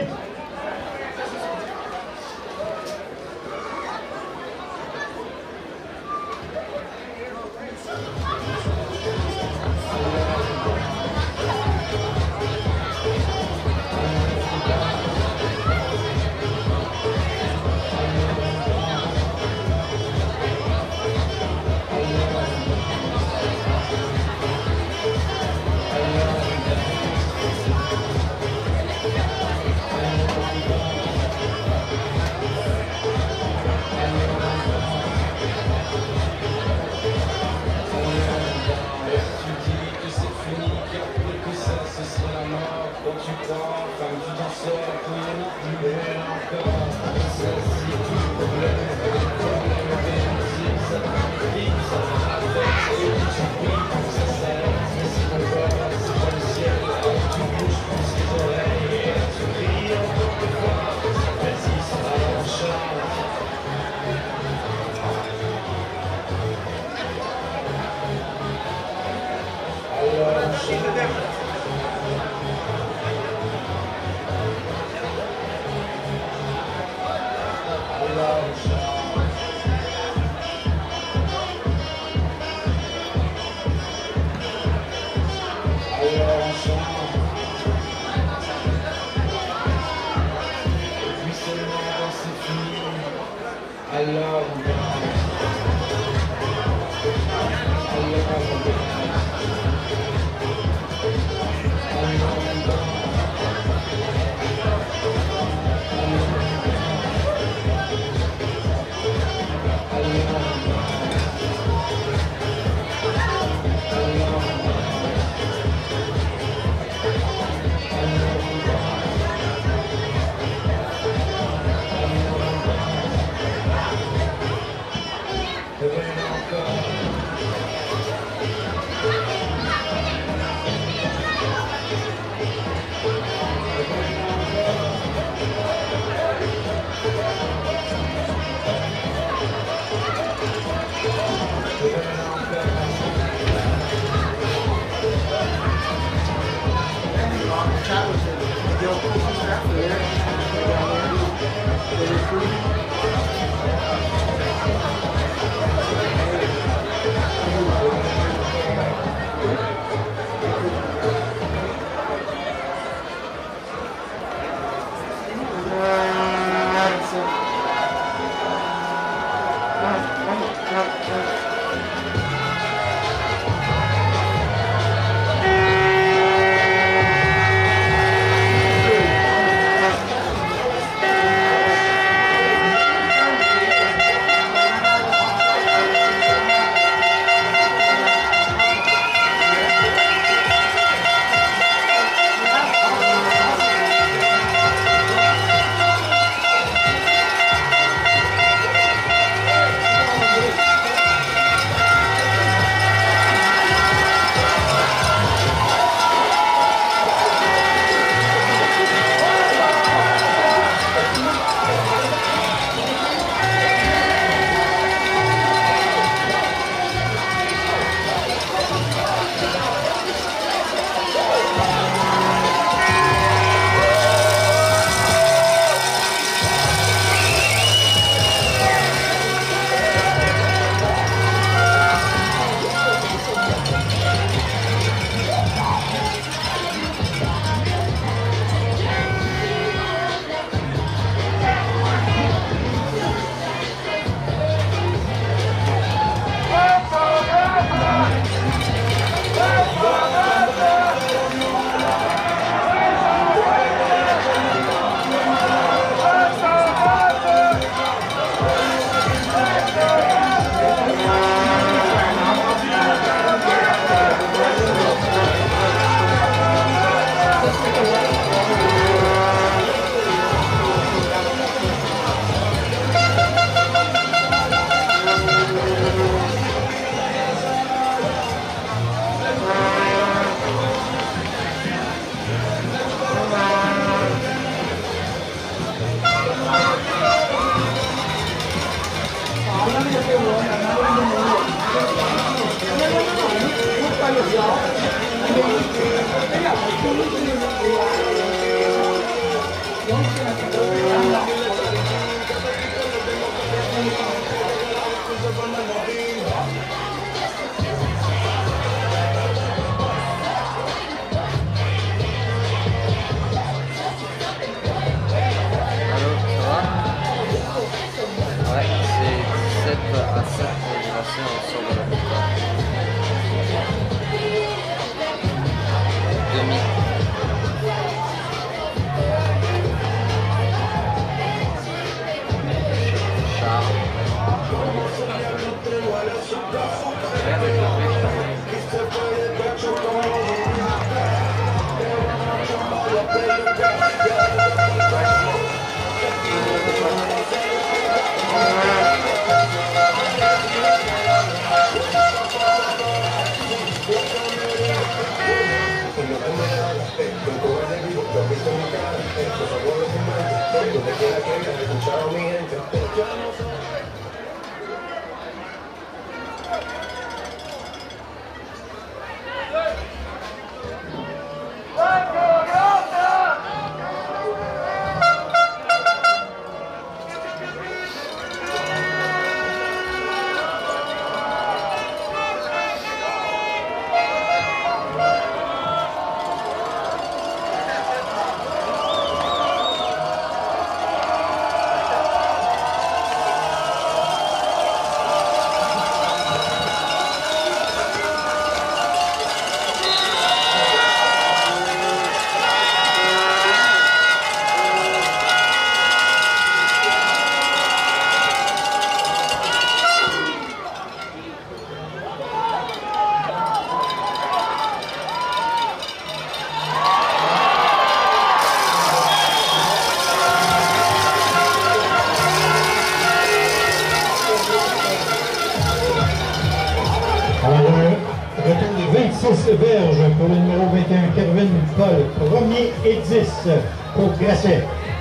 Verges pour le numéro 21, Kevin Paul, premier et 10 pour Grasset.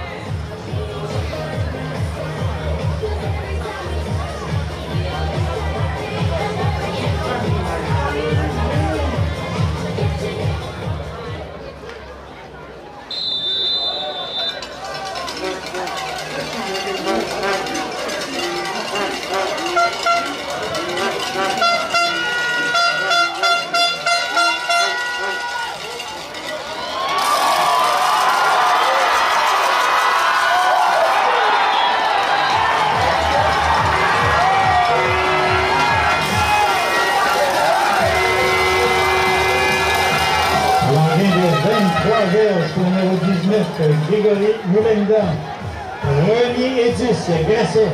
Grégory Moulenda, premier et 10, Grasset.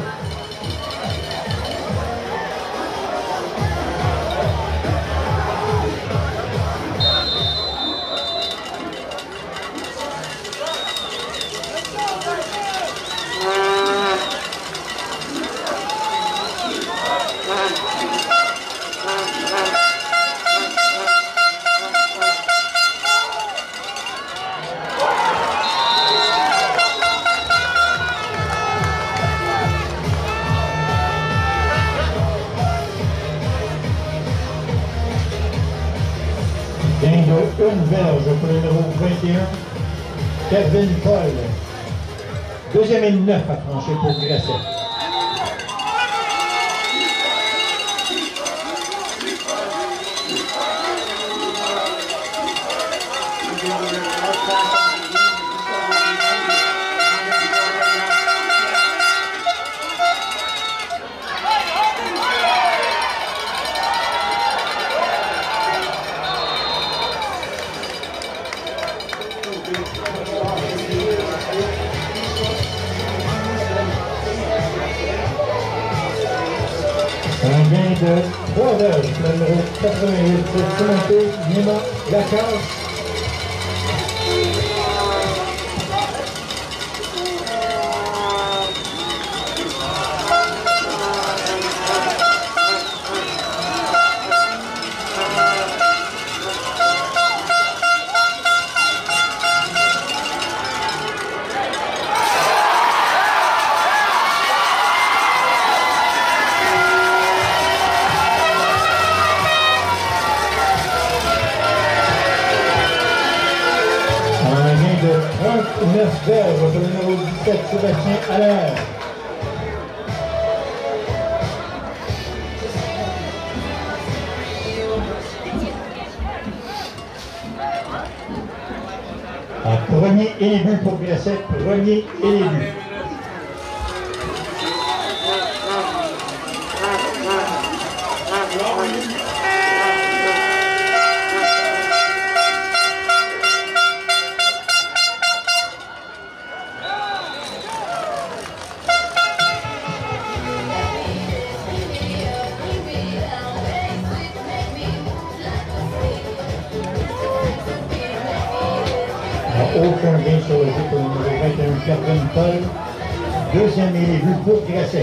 Gain de une verge pour le numéro 21, Kevin Paul. Deuxième et 9 à franchir pour Grasset. Un gain de 3 verges pour le numéro 88 pour Timothée Nima Lacasse. 39 verges pour le numéro 17, Sébastien Allaire. Premier et les buts pour Grasset, premier et les buts. Aucun gain sur le jeu pour le numéro 21, Carmen Paul. Deuxième et les buts pour Grasset.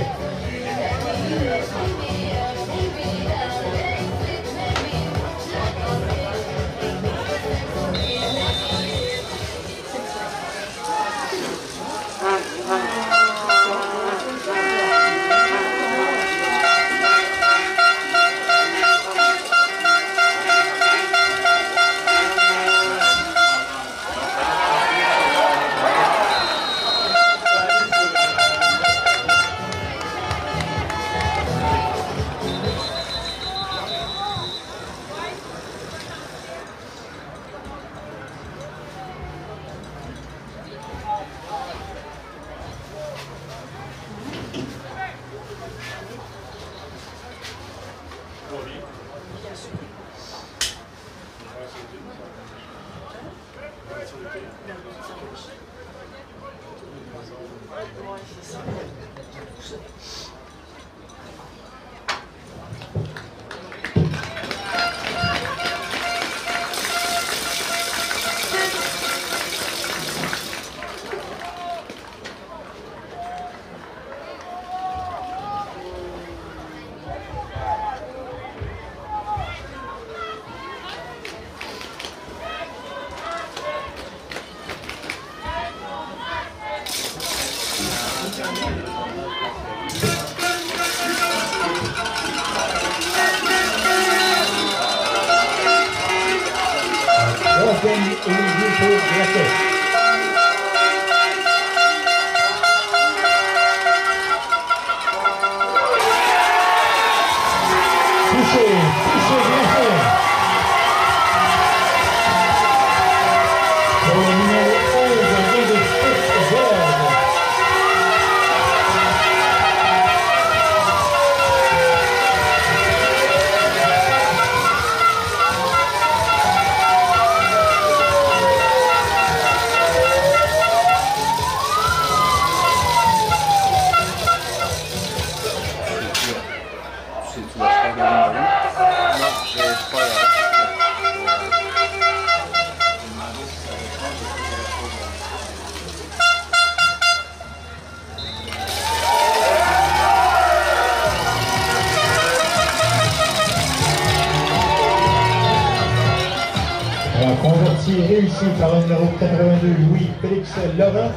Converti réussi par le numéro 82, Louis-Félix Laurent.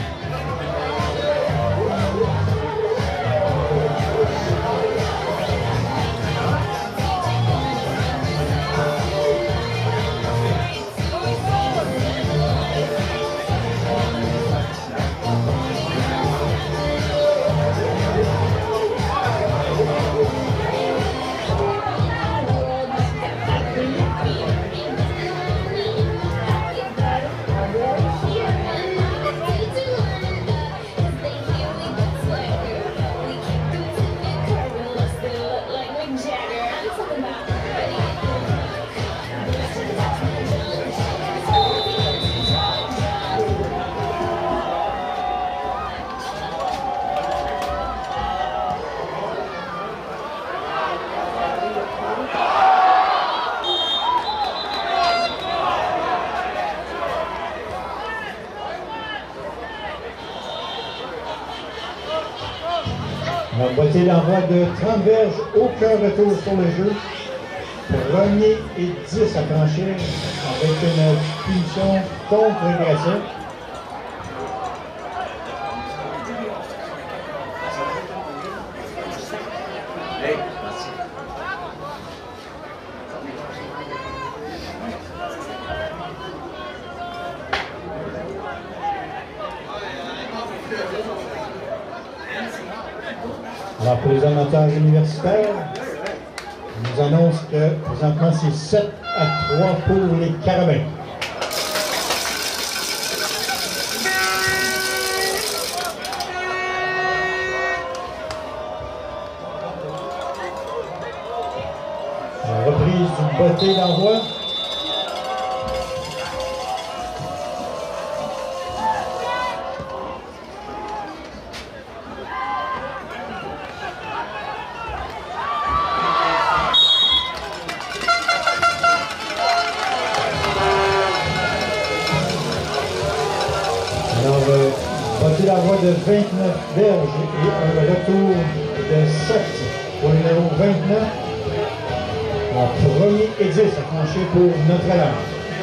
On va voter l'envoi de 30 verges, aucun retour sur le jeu. Premier et 10 à franchir avec une punition contre Grasset. Alors pour les amateurs universitaires, on nous annonce que présentement c'est 7 à 3 pour les Carabins. La reprise du botté d'envoi. Botté d'envoi de 29 verges et un retour de 7 pour le numéro 29. En premier et 10 à franchir pour Notre-Dame.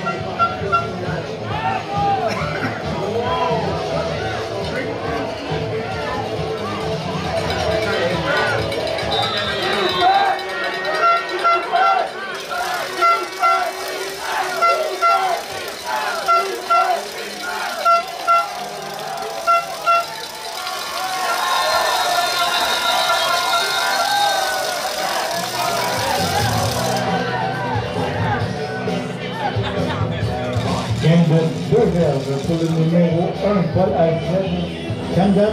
De 2 verges pour le numéro 1, Paul Alfred Camden.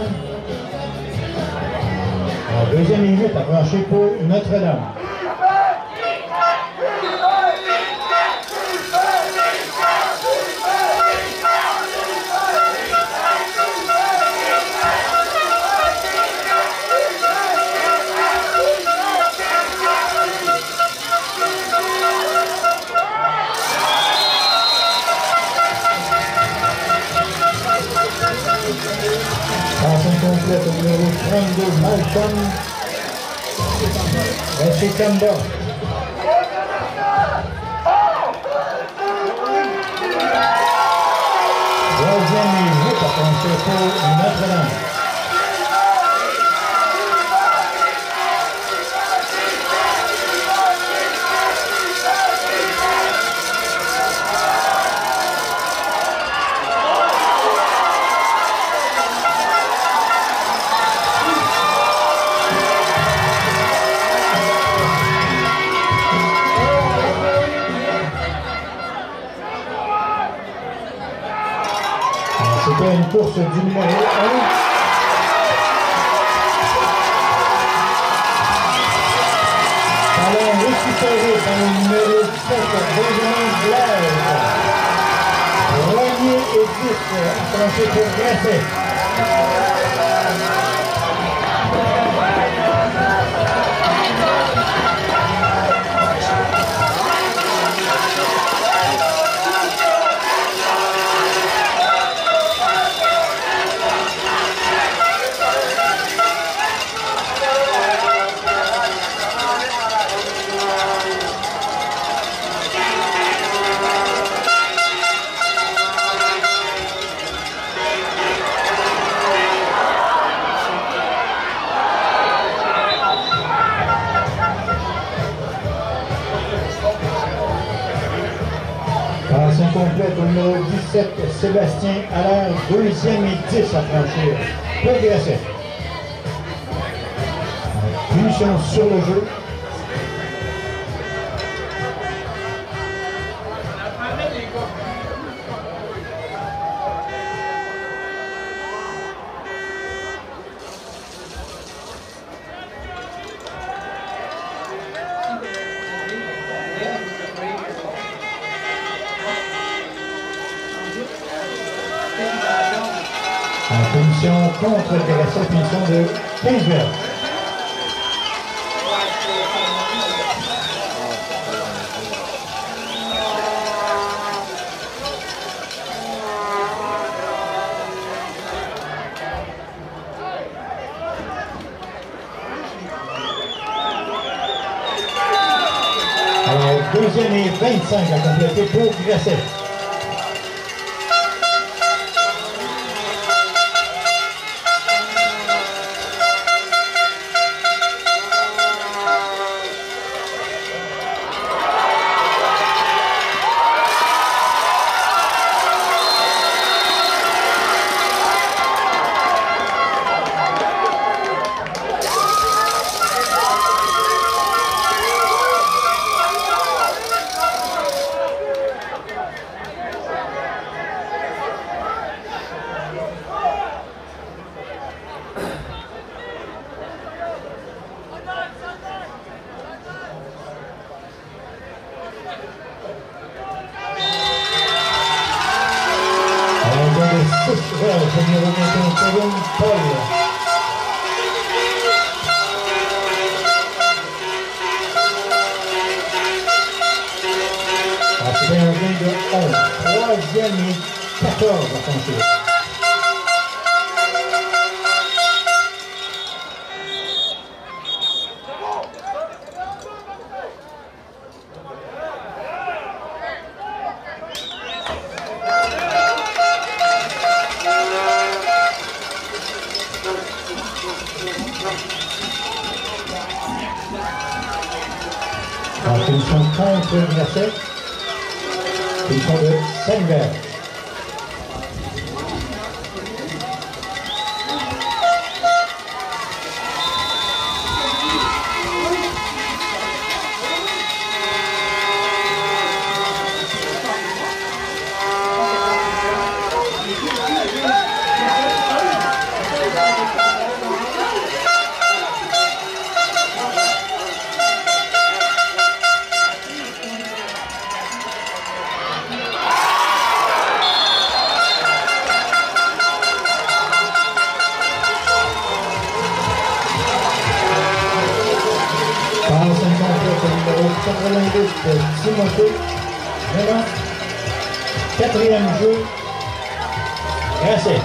En deuxième minute à franchir pour Notre-Dame. Complète au numéro 32, Malcolm Rachekamba. Troisième et 8 à franchir pour Notre-Dame. C'était une course du numéro 1. Ballon récupéré par le numéro 7, Benjamin Blaise. Premier et 10 à franchir pour Grasset. Complète au numéro 17, Sébastien Allaire, deuxième et 10 à franchir pour Grasset. Punition sur le jeu. En punition contre Grasset, punition de 15 verges. Alors, deuxième et 25 à compléter pour Grasset. vers le numéro 21, Kevin Paul. C'est un gain de 11. Troisième et 14 à franchir. Alors, ils sont contre Grasset. Ils sont de Saint-Hubert. Timothée, vraiment, quatrième jeu, Grasset.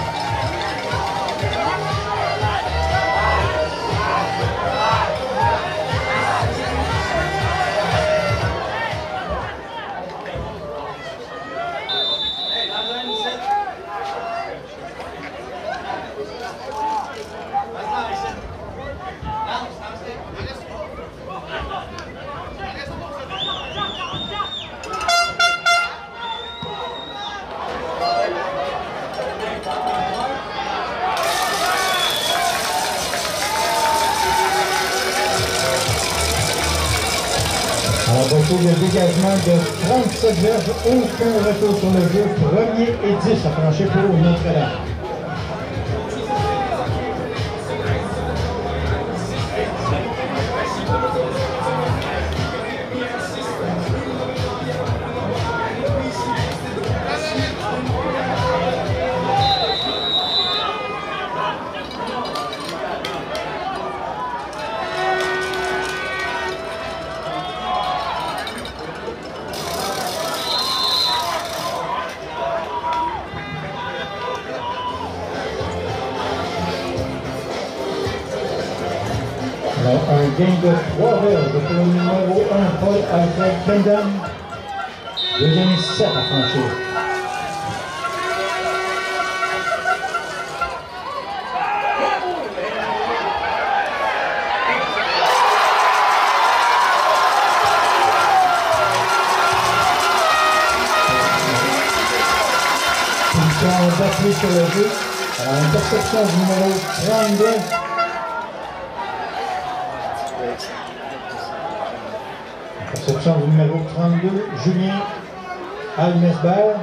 Alors, beaucoup de dégagement de 37 verges, aucun retour sur le jeu, premier et 10 à franchir pour Notre-Dame. Alors, un gain de 3 verges pour le numéro 1, Paul Alfred Kendam. Deuxième 7 à franchir. Ils sont battus sur le jeu. Alors, interception du numéro 32. Interception du numéro 32, Julien Almesbert.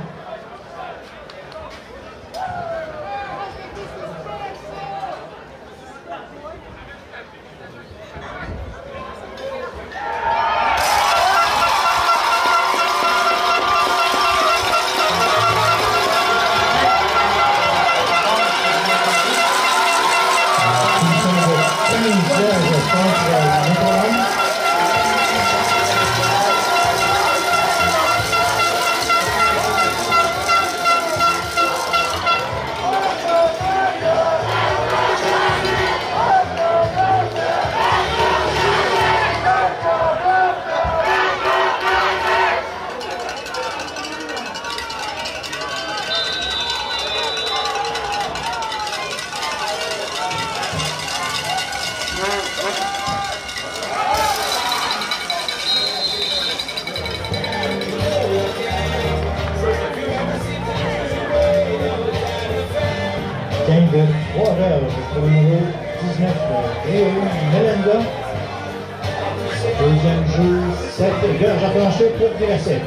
De 3 verges pour le numéro 19, Réo Melenda. Deuxième jeu, 7 verges à plancher pour Grasset.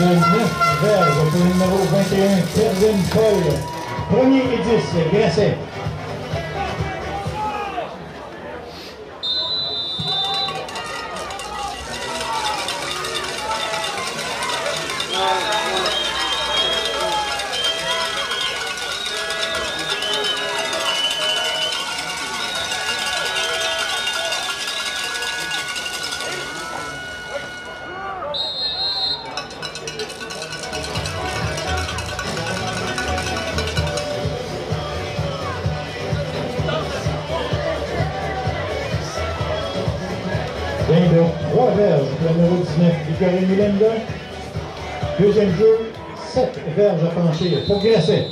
de 9 verges pour le numéro 21, Kevin Paul. Premier et 10, Grasset. Gain de 3 verges pour le numéro 19, Victorine Mulenda. Deuxième jeu, 7 verges à franchir pour Grasset.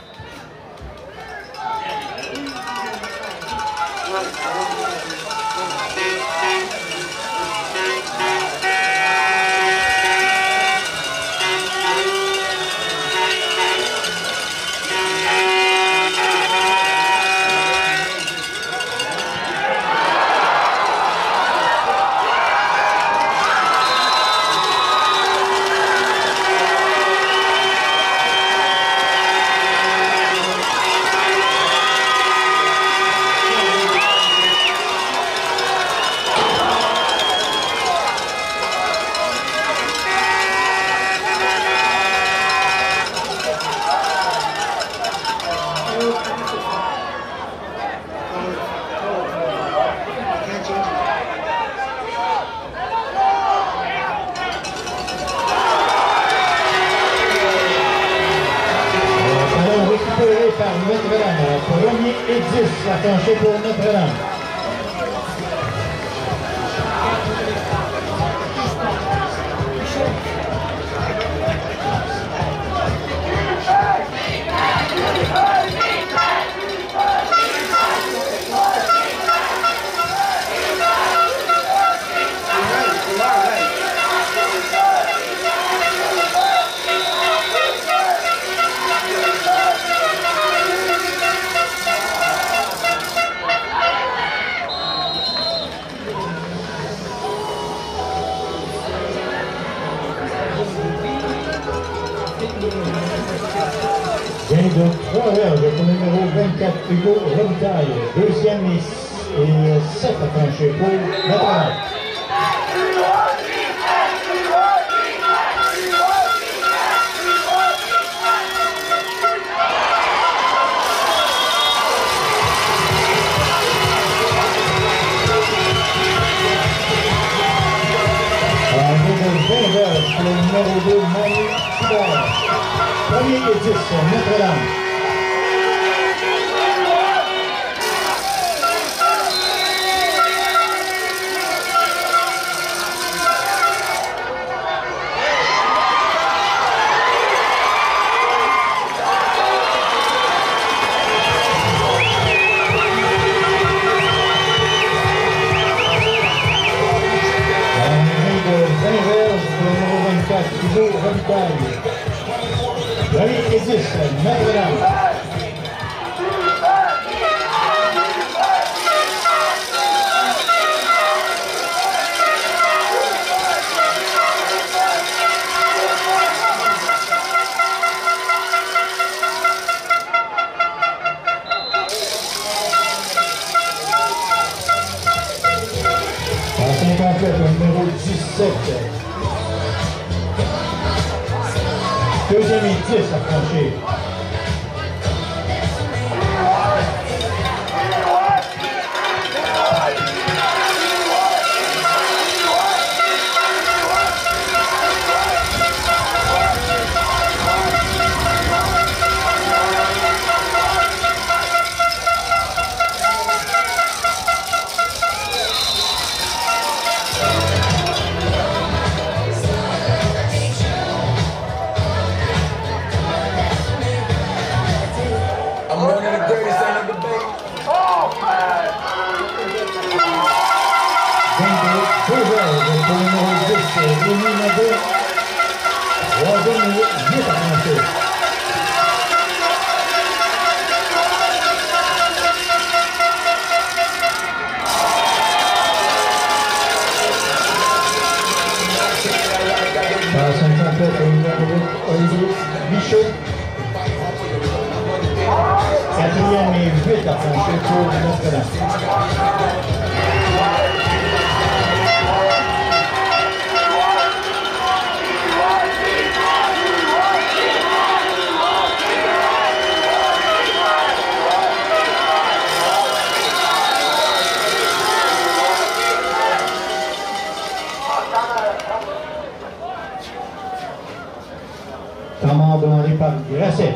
Par Notre-Dame. Premier et 10 à pencher pour Notre-Dame. Gain de 3 verges pour le numéro 24, Hugo Robitaille. Deuxième et 7 à franchir pour Notre-Dame. Pour le numéro 2, Manu Hubert. Premier et 10, Notre-Dame. Hugo Robitaille. Premier et 10, Notre-Dame. En 57, le numéro 17. Deuxième et 10 à franchir. Par 57, à franchir pour Notre-Dame. Comment demandé par Grasset.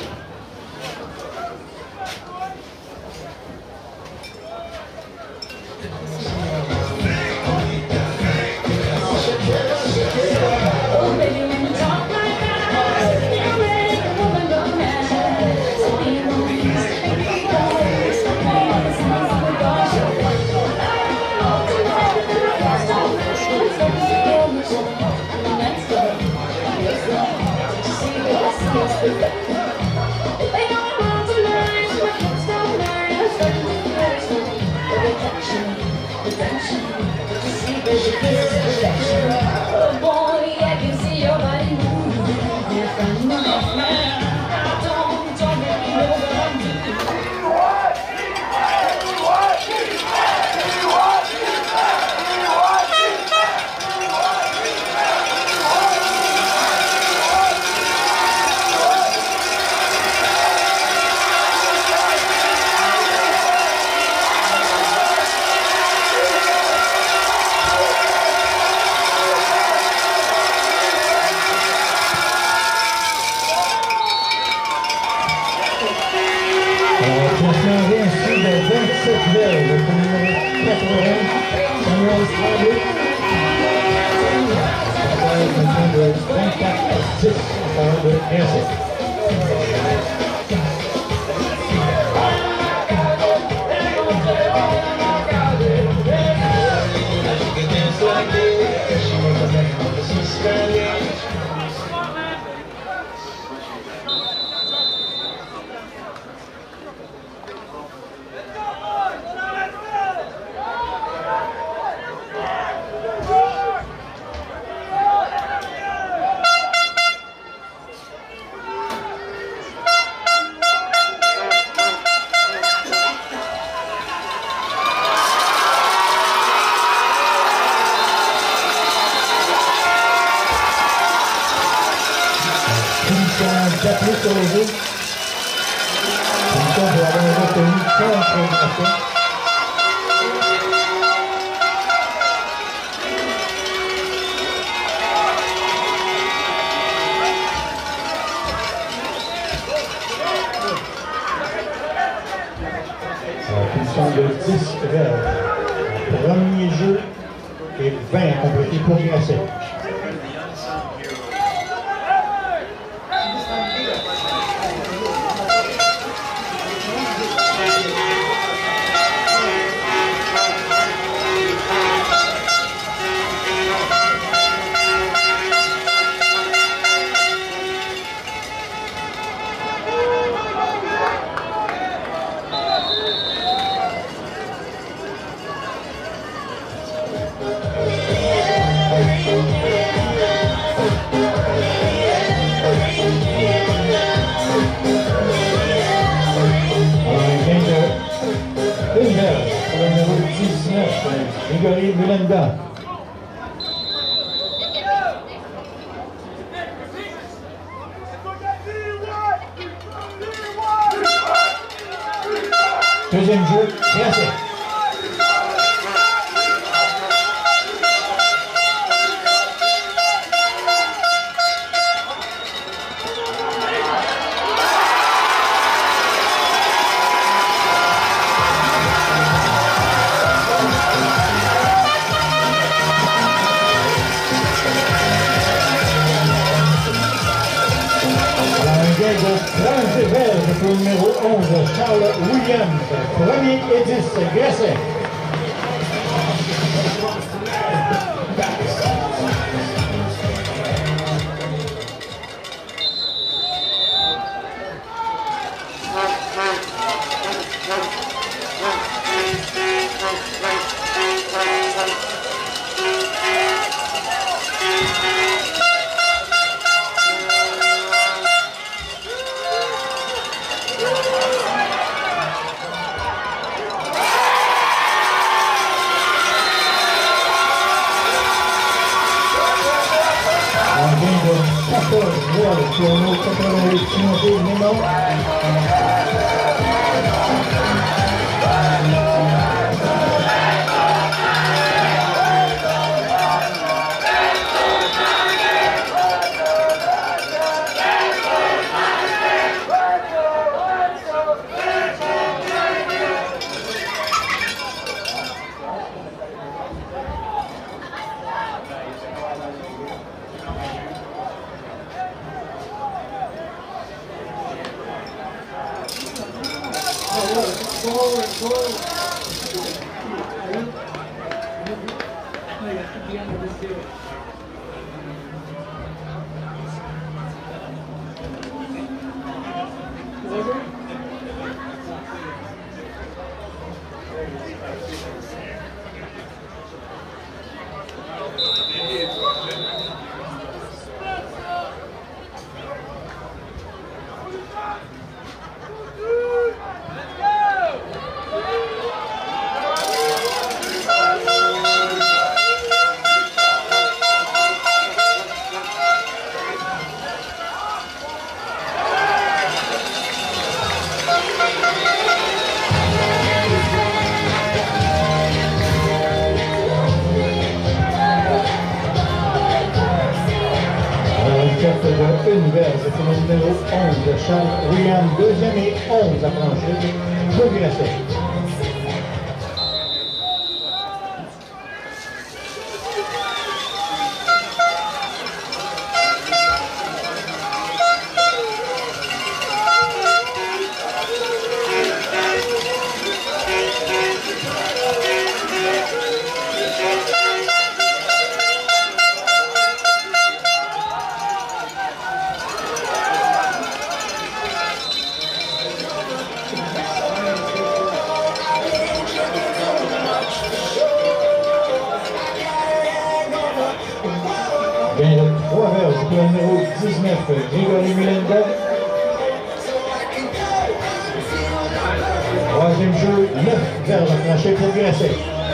De 10 rêves. Premier jeu et 20 à compléter pour Grasset. Igor Milenda. Deuxième jeu, Grasset. Pour le numéro 11, Charles Williams. Premier et 10, Grasset. 14 pour nos 88 Timothée Ménon. Une verge pour le numéro 11 de Charles William, deuxième et 11 à franchir, progressé. Le numéro 19, Grégory Milenda. Troisième jeu, 9 vers la tranchée pour Grasset.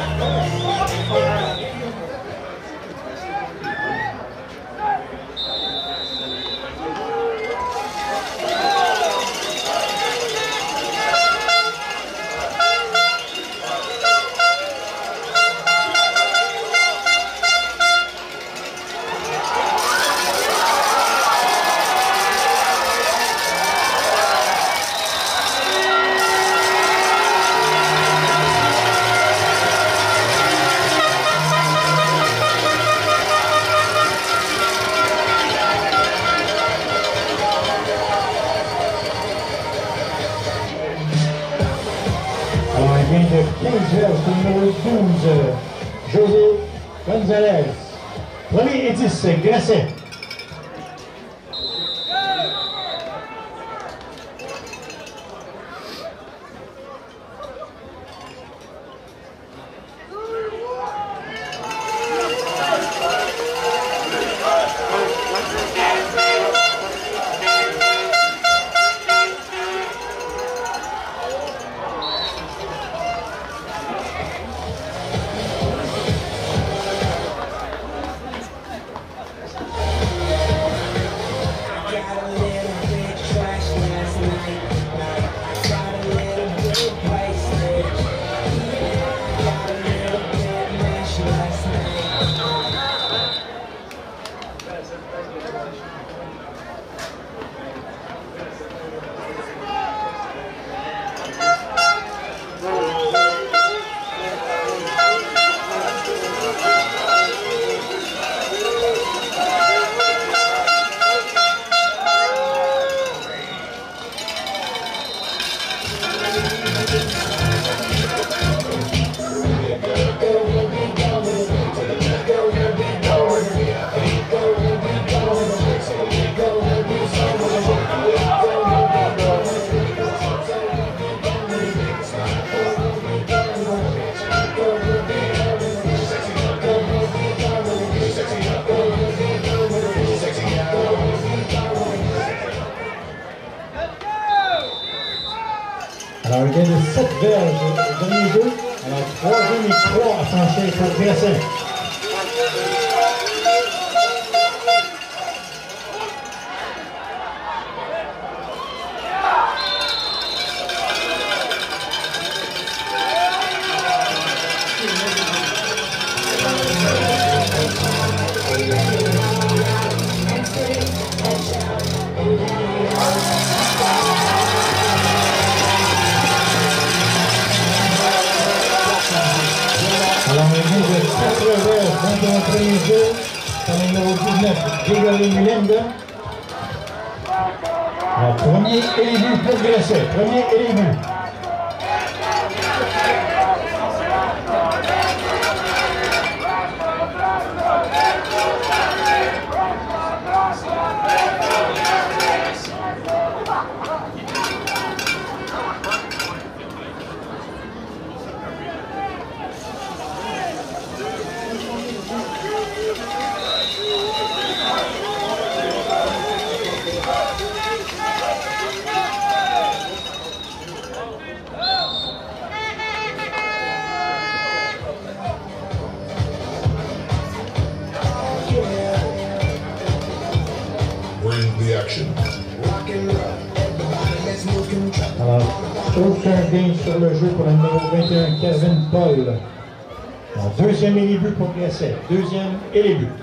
De 15 verges pour le numéro 12, José Gonzalez. Premier et 10, Grasset. Alors, il gagne 7 verges au dernier jeu. Alors, 3e et 3 à franchir pour Grasset. Alors, on est de 4 verges dans un premier jeu, par le numéro 19, Grégory Mulenda. Alors, premier et les buts pour Grasset. Premier et les buts. Alors, aucun gain sur le jeu pour le numéro 21, Kevin Paul. Alors, deuxième et les buts pour Grasset. Deuxième et les buts.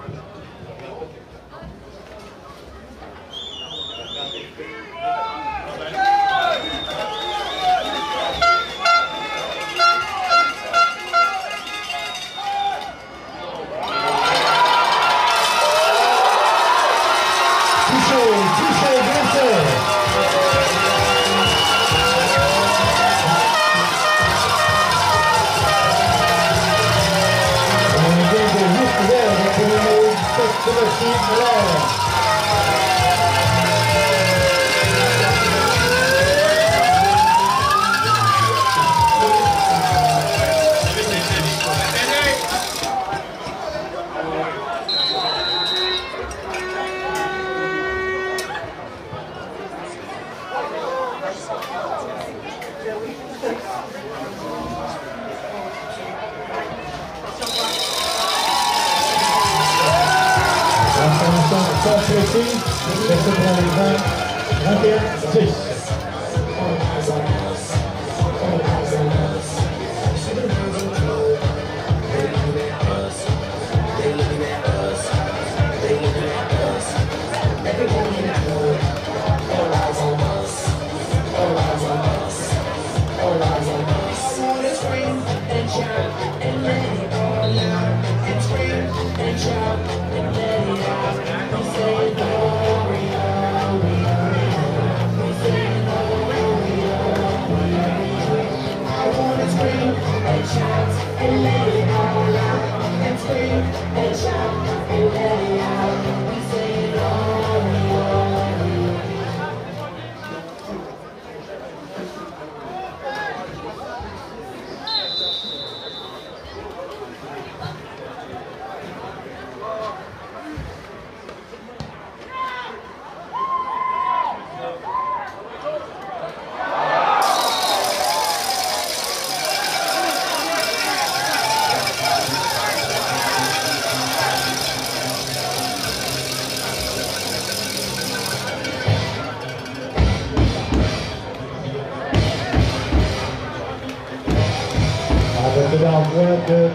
L'envoi de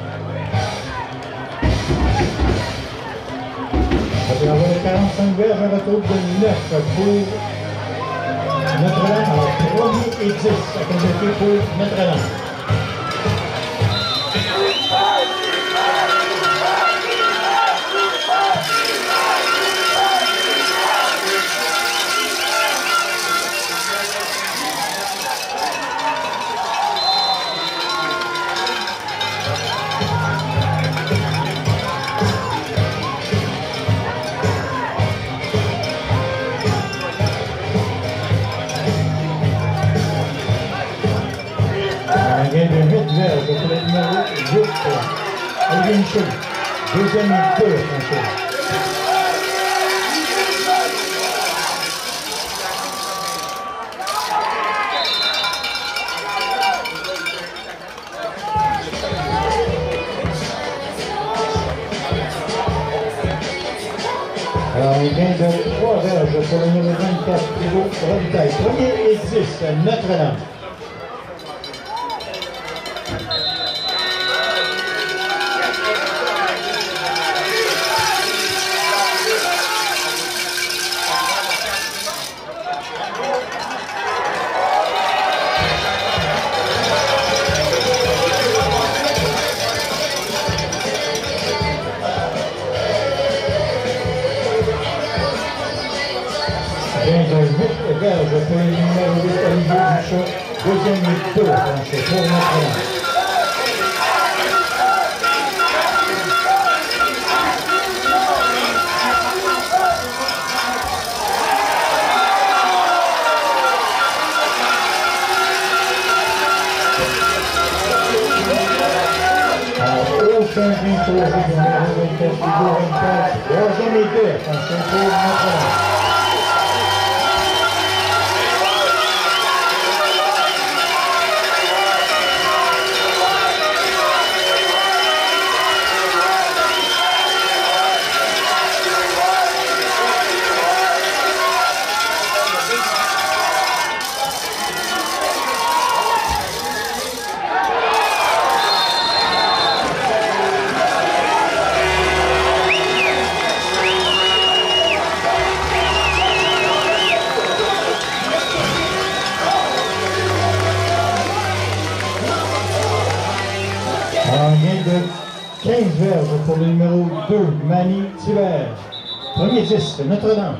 ça va avoir 45 verges à retour de 9 pour Notre-Dame. Alors, premier et 10 à compléter pour Notre-Dame. De 8 verges pour le numéro 8, Alvin Chou. Deuxième et 2, François. Alors, il vient de 3 verges pour le numéro 24, Thibaut Robitaille. Premier et 10, Notre-Dame. pour le numéro 8, Olivier Duchot. Deuxième tour, tranché pour Notre-Dame. Aucun gain pour le numéro 24, Hugo 24. Troisième et deux, tranché pour Notre-Dame. En gain de 15 verges pour le numéro 2, Manny Thibert. Premier 10, Notre-Dame.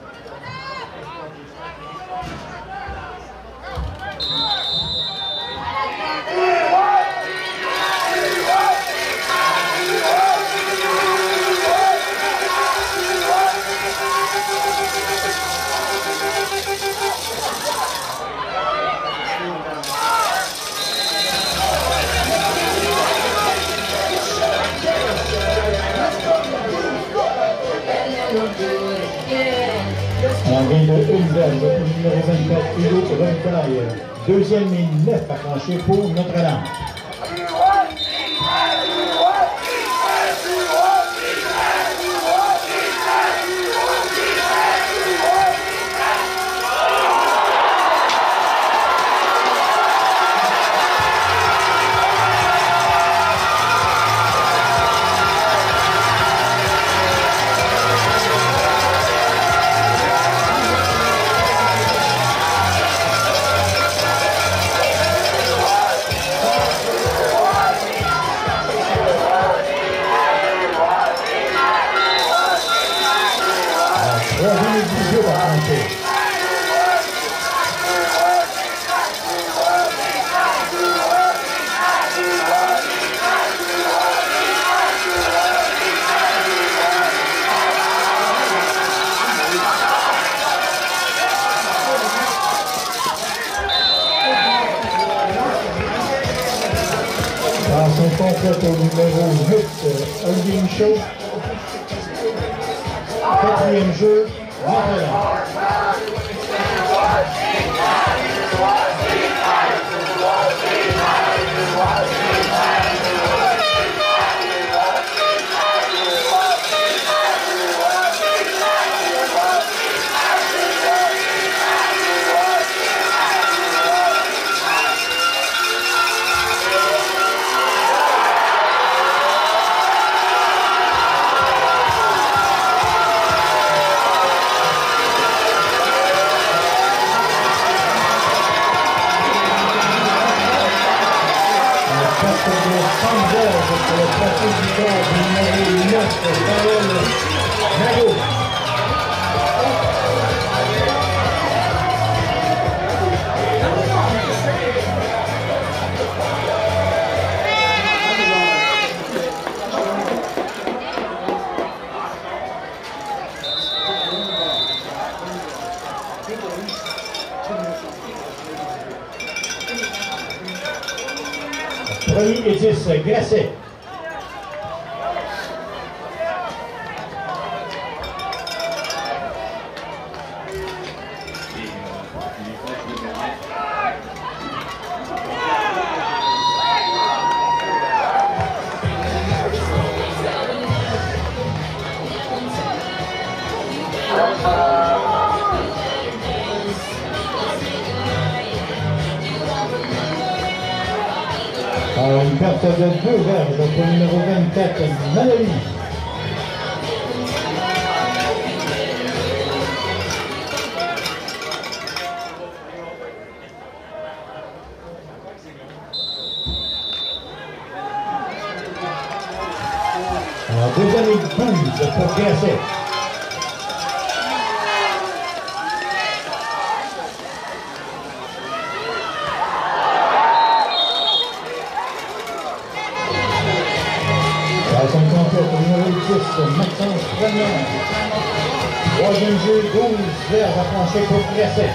En gain de 1 verge pour le numéro 24, Hugo Robitaille. Deuxième et 9 à franchir pour Notre-Dame. Troisième et 18 à franchir. Passe complète au numéro 8, Olivier Michaud. Quatrième jeu, Notre-Dame. Pour le plateau du corps du numéro 9, Paul Nago. Premier et 10, Grasset. Une perte de 2 verges pour le numéro 24, Manoli. En deuxième et 12 pour Grasset. Maxence Première. Troisième jeu, 12 verges à plancher pour Grasset.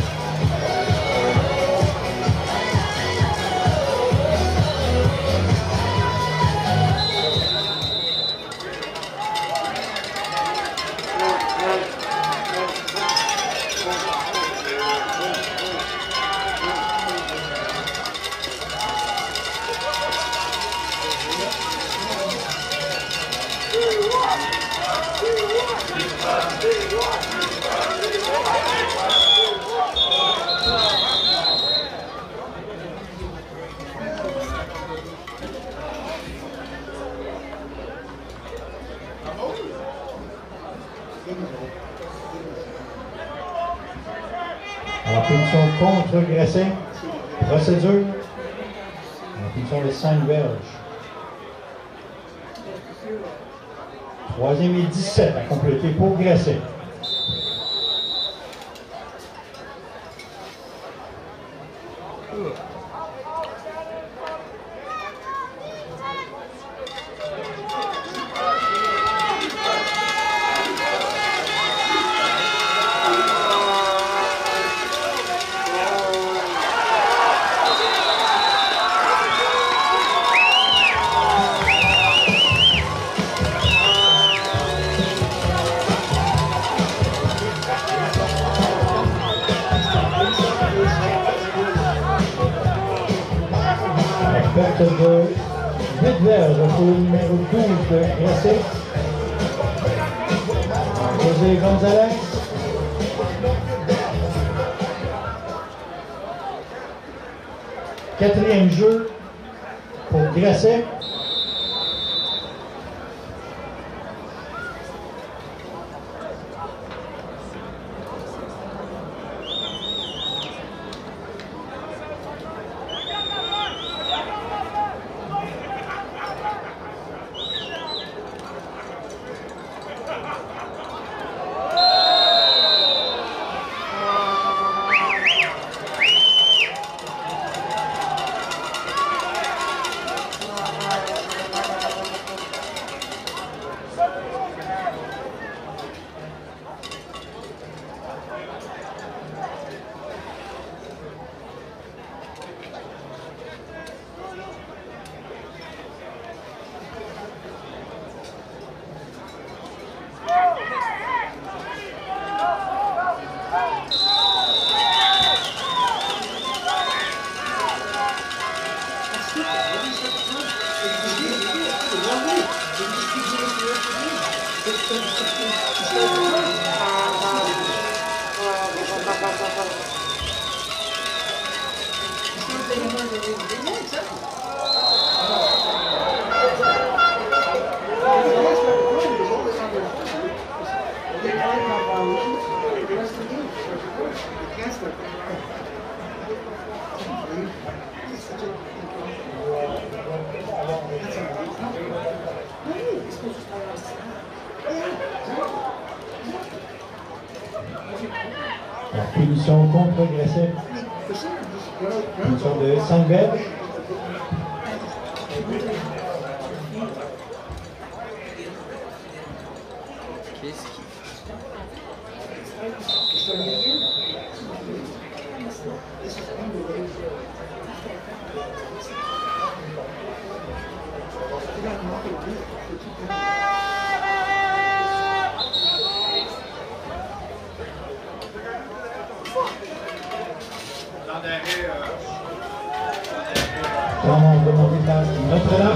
Alors, punition contre Grasset. Procédure. La punition de 5 verges. Troisième et 17 à compléter pour Grasset. Perte de 8 verges pour le numéro 12 de Grasset. José Gonzalez. Quatrième jeu pour Grasset. La punition contre Grasset. Punition de 5 verges. Qu'est-ce qu'il Vraiment demandé par Notre-Dame.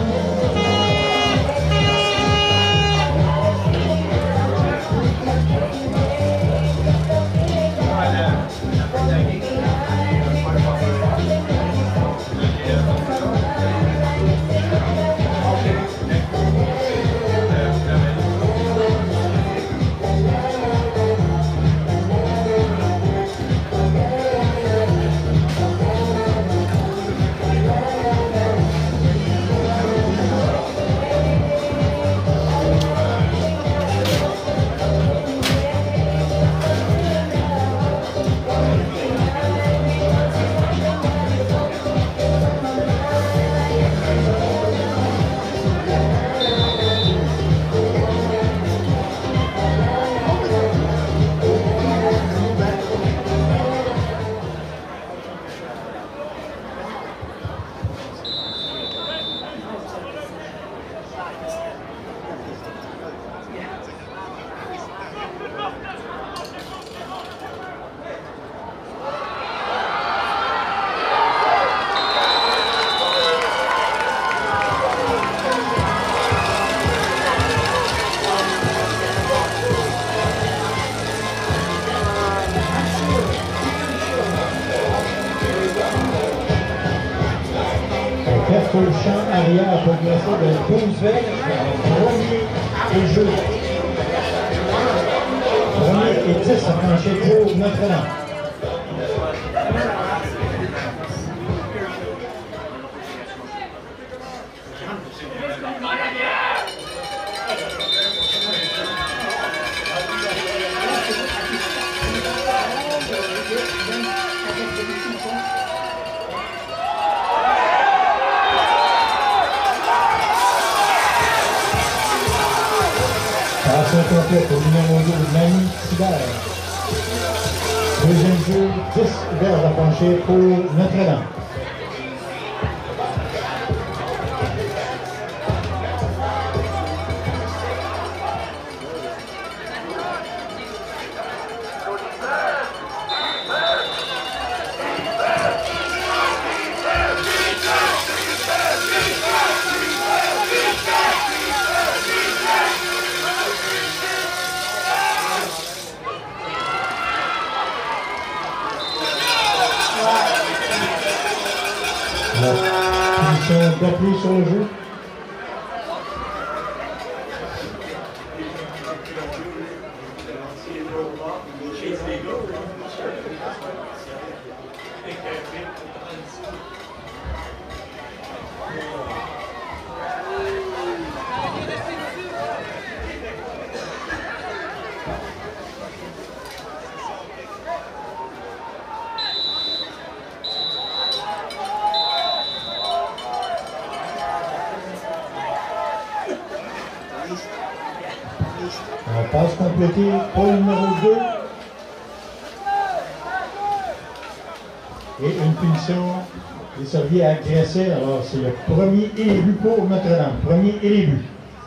Le champ arrière a progressé de 12 vers premier et jeu. Premier et 10 à plancher pour Notre-Dame. Passe complète au numéro 2, Mani Sidère. Deuxième jeu, 10 verges à plancher pour Notre-Dame. La punition d'appui sur le jeu. Passe complétée pour le numéro 2. Et une punition des serviers à agresser. Alors, c'est le premier et les buts pour Notre-Dame. Premier et les buts.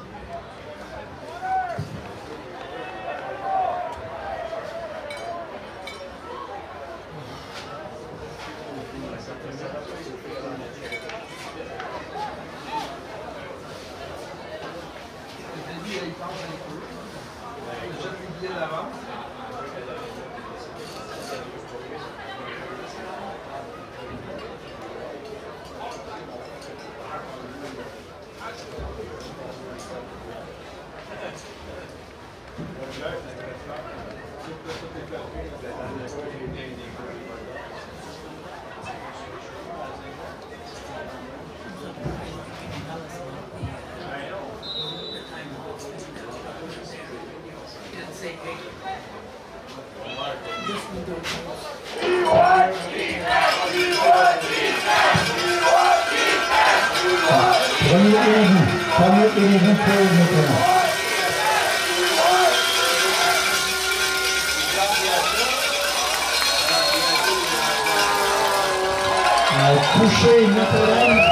Premier élu pour Notre-Dame. Coucher Notre-Dame.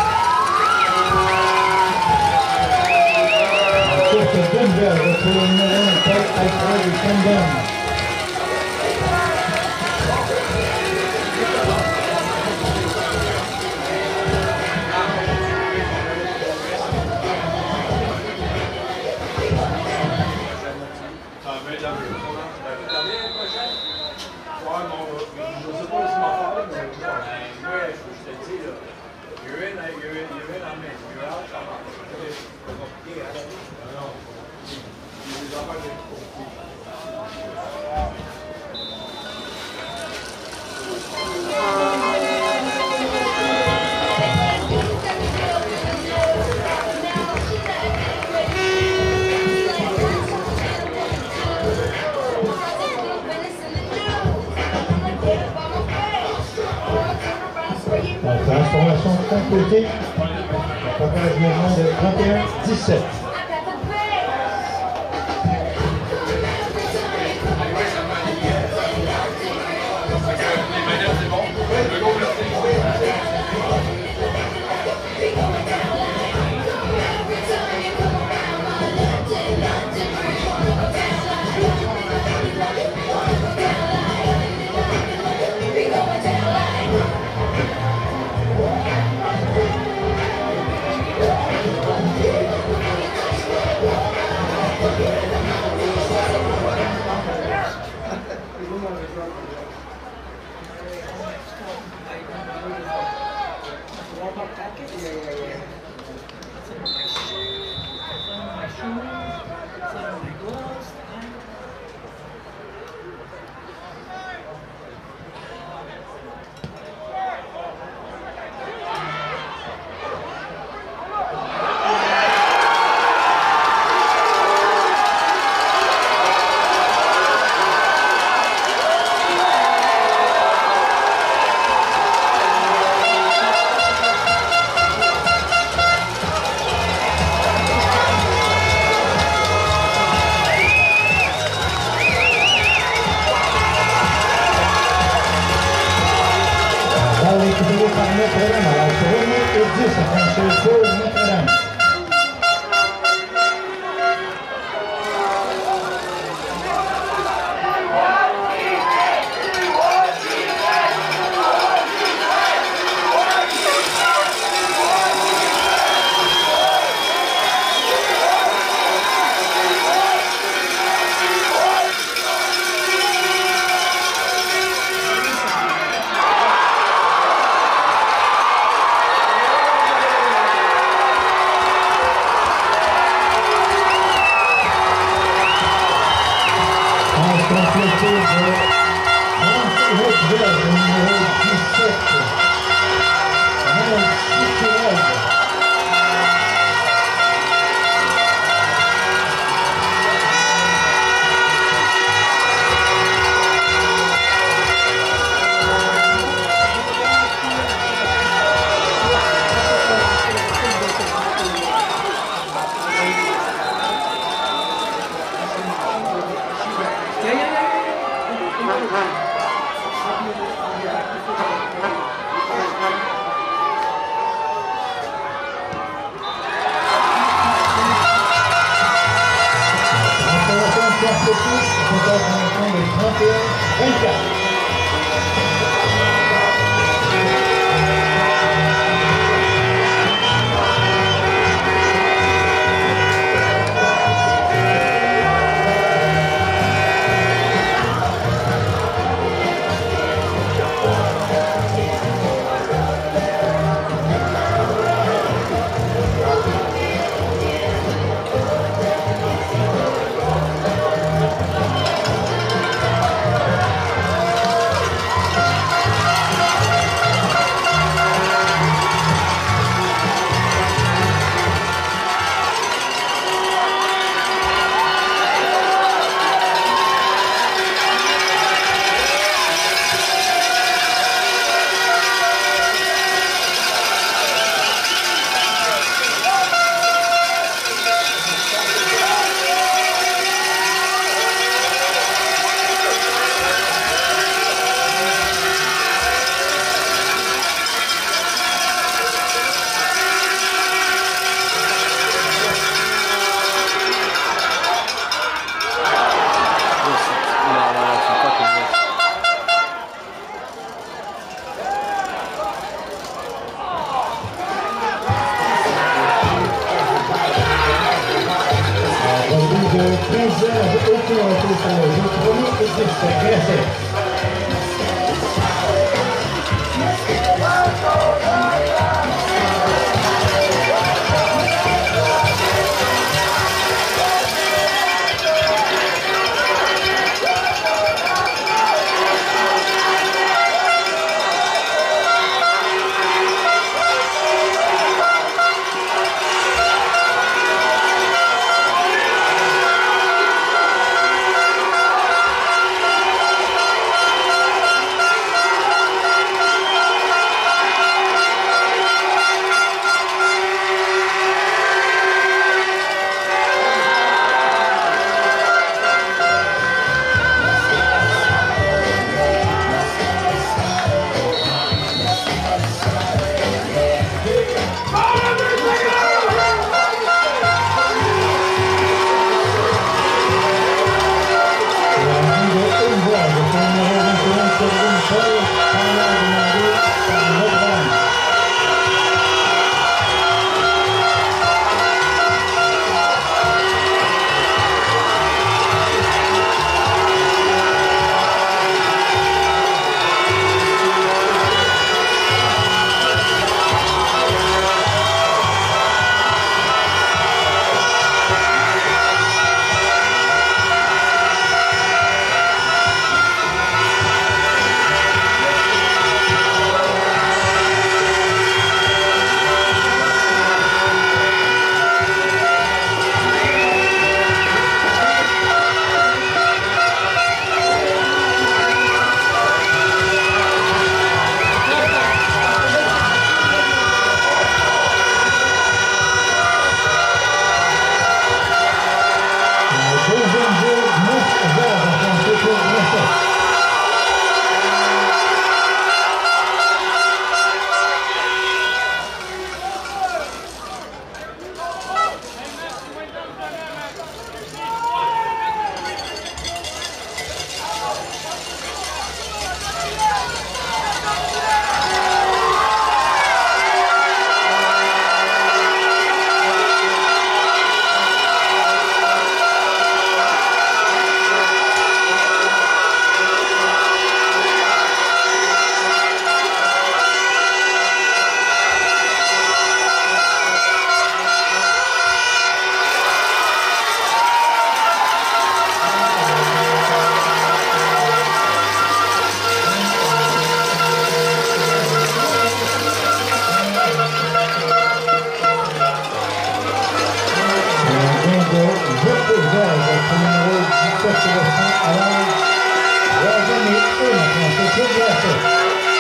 Courte Denver pour le numéro 1, Paul Alfred et Camden. Transformation complétée. Engagement de 31-17. Récupéré par Notre-Dame à la 1er et 10 à François pour Notre-Dame. Sébastien Allard. Troisième et une en Français, Claude Grasset.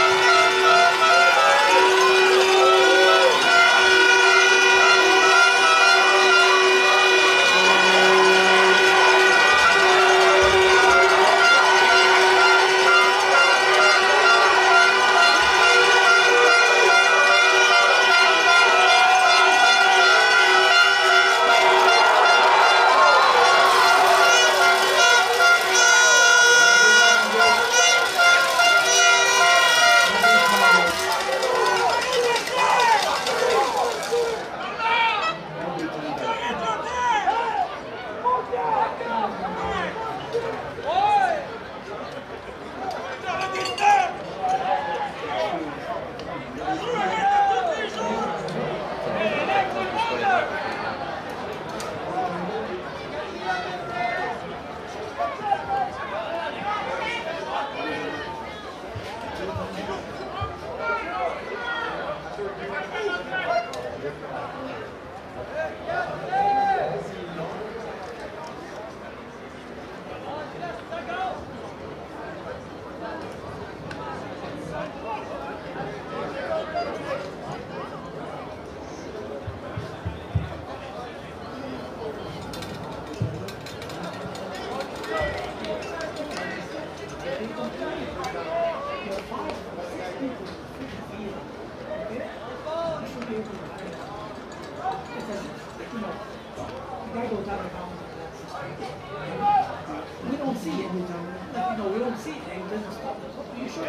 We don't see it. We don't see it. It doesn't stop us. Are you sure?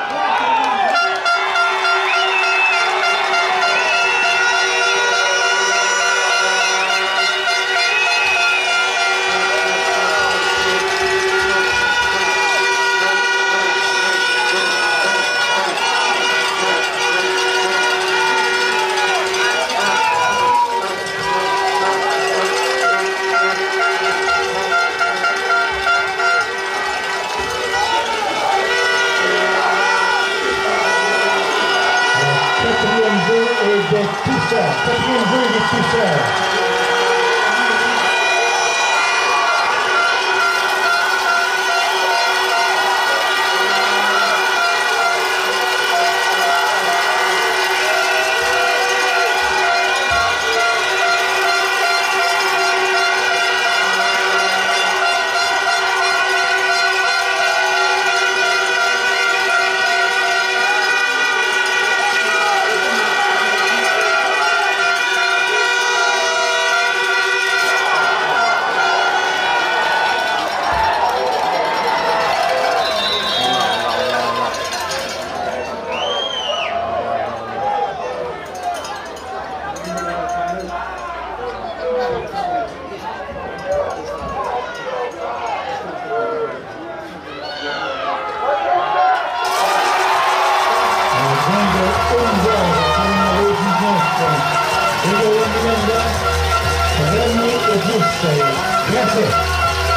Quatrième jeu de Tousseur. Gracias.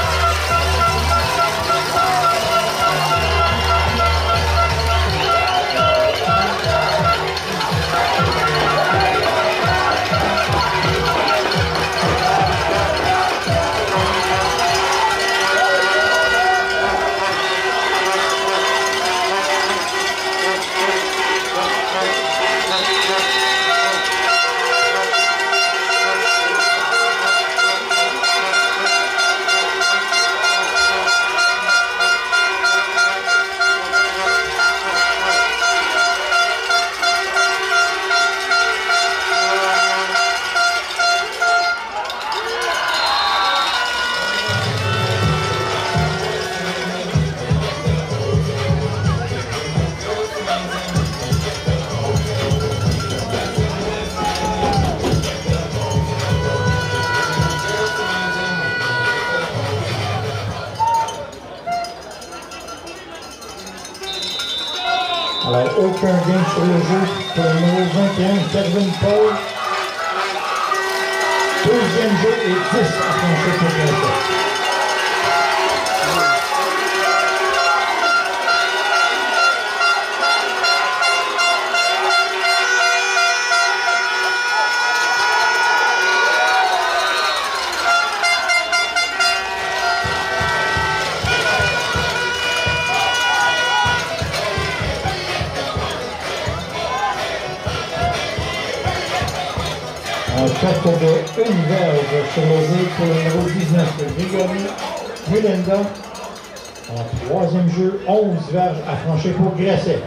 Alors, aucun gain sur le jeu pour le numéro 21, Calvin Paul. Deuxième jeu et 10 à François Claude. perte de 1 verge sur le jeu pour le numéro 19, Grégory Melinda. En troisième jeu, 11 verges à franchir pour Grasset.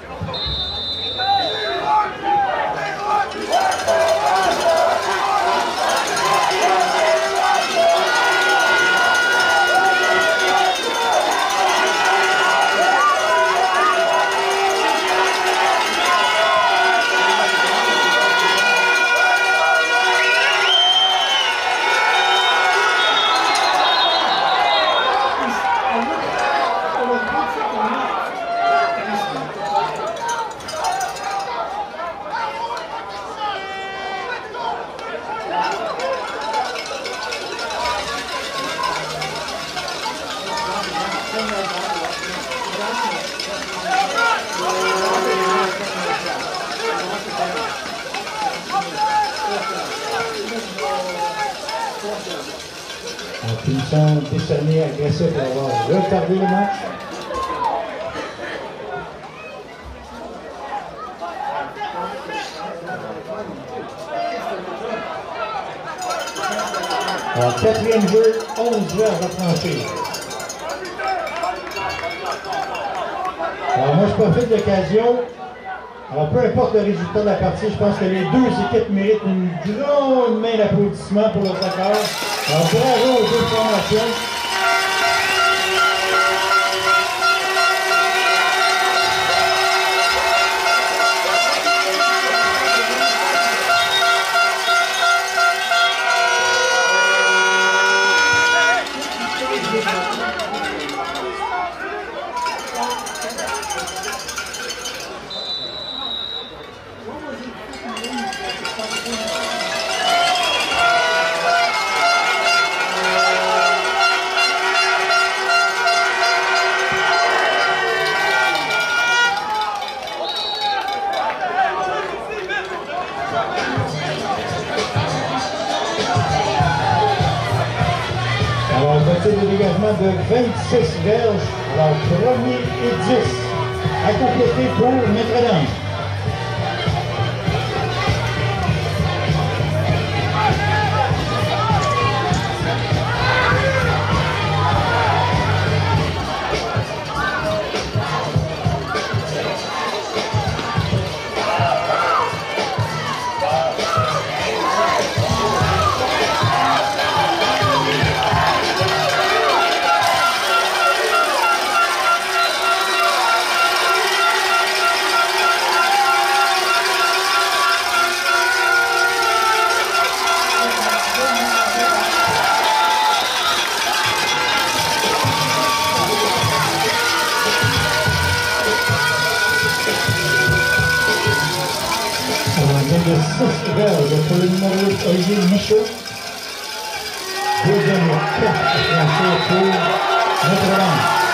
Donc, ils sont décernés agressifs pour avoir retardé le match. En quatrième jeu, 11 verges à franchir. Alors moi, je profite de l'occasion. Alors, peu importe le résultat de la partie, je pense que les deux équipes méritent une grande main d'applaudissement pour leurs accords. Alors, bravo aux deux formations. Alors, voiture de dégagement de 26 verges. Alors, premier et 10 à compléter pour Notre-Dame. De 6 verges pour le numéro Olivier Michaud. Deuxième 4 à franchir pour Notre-Dame.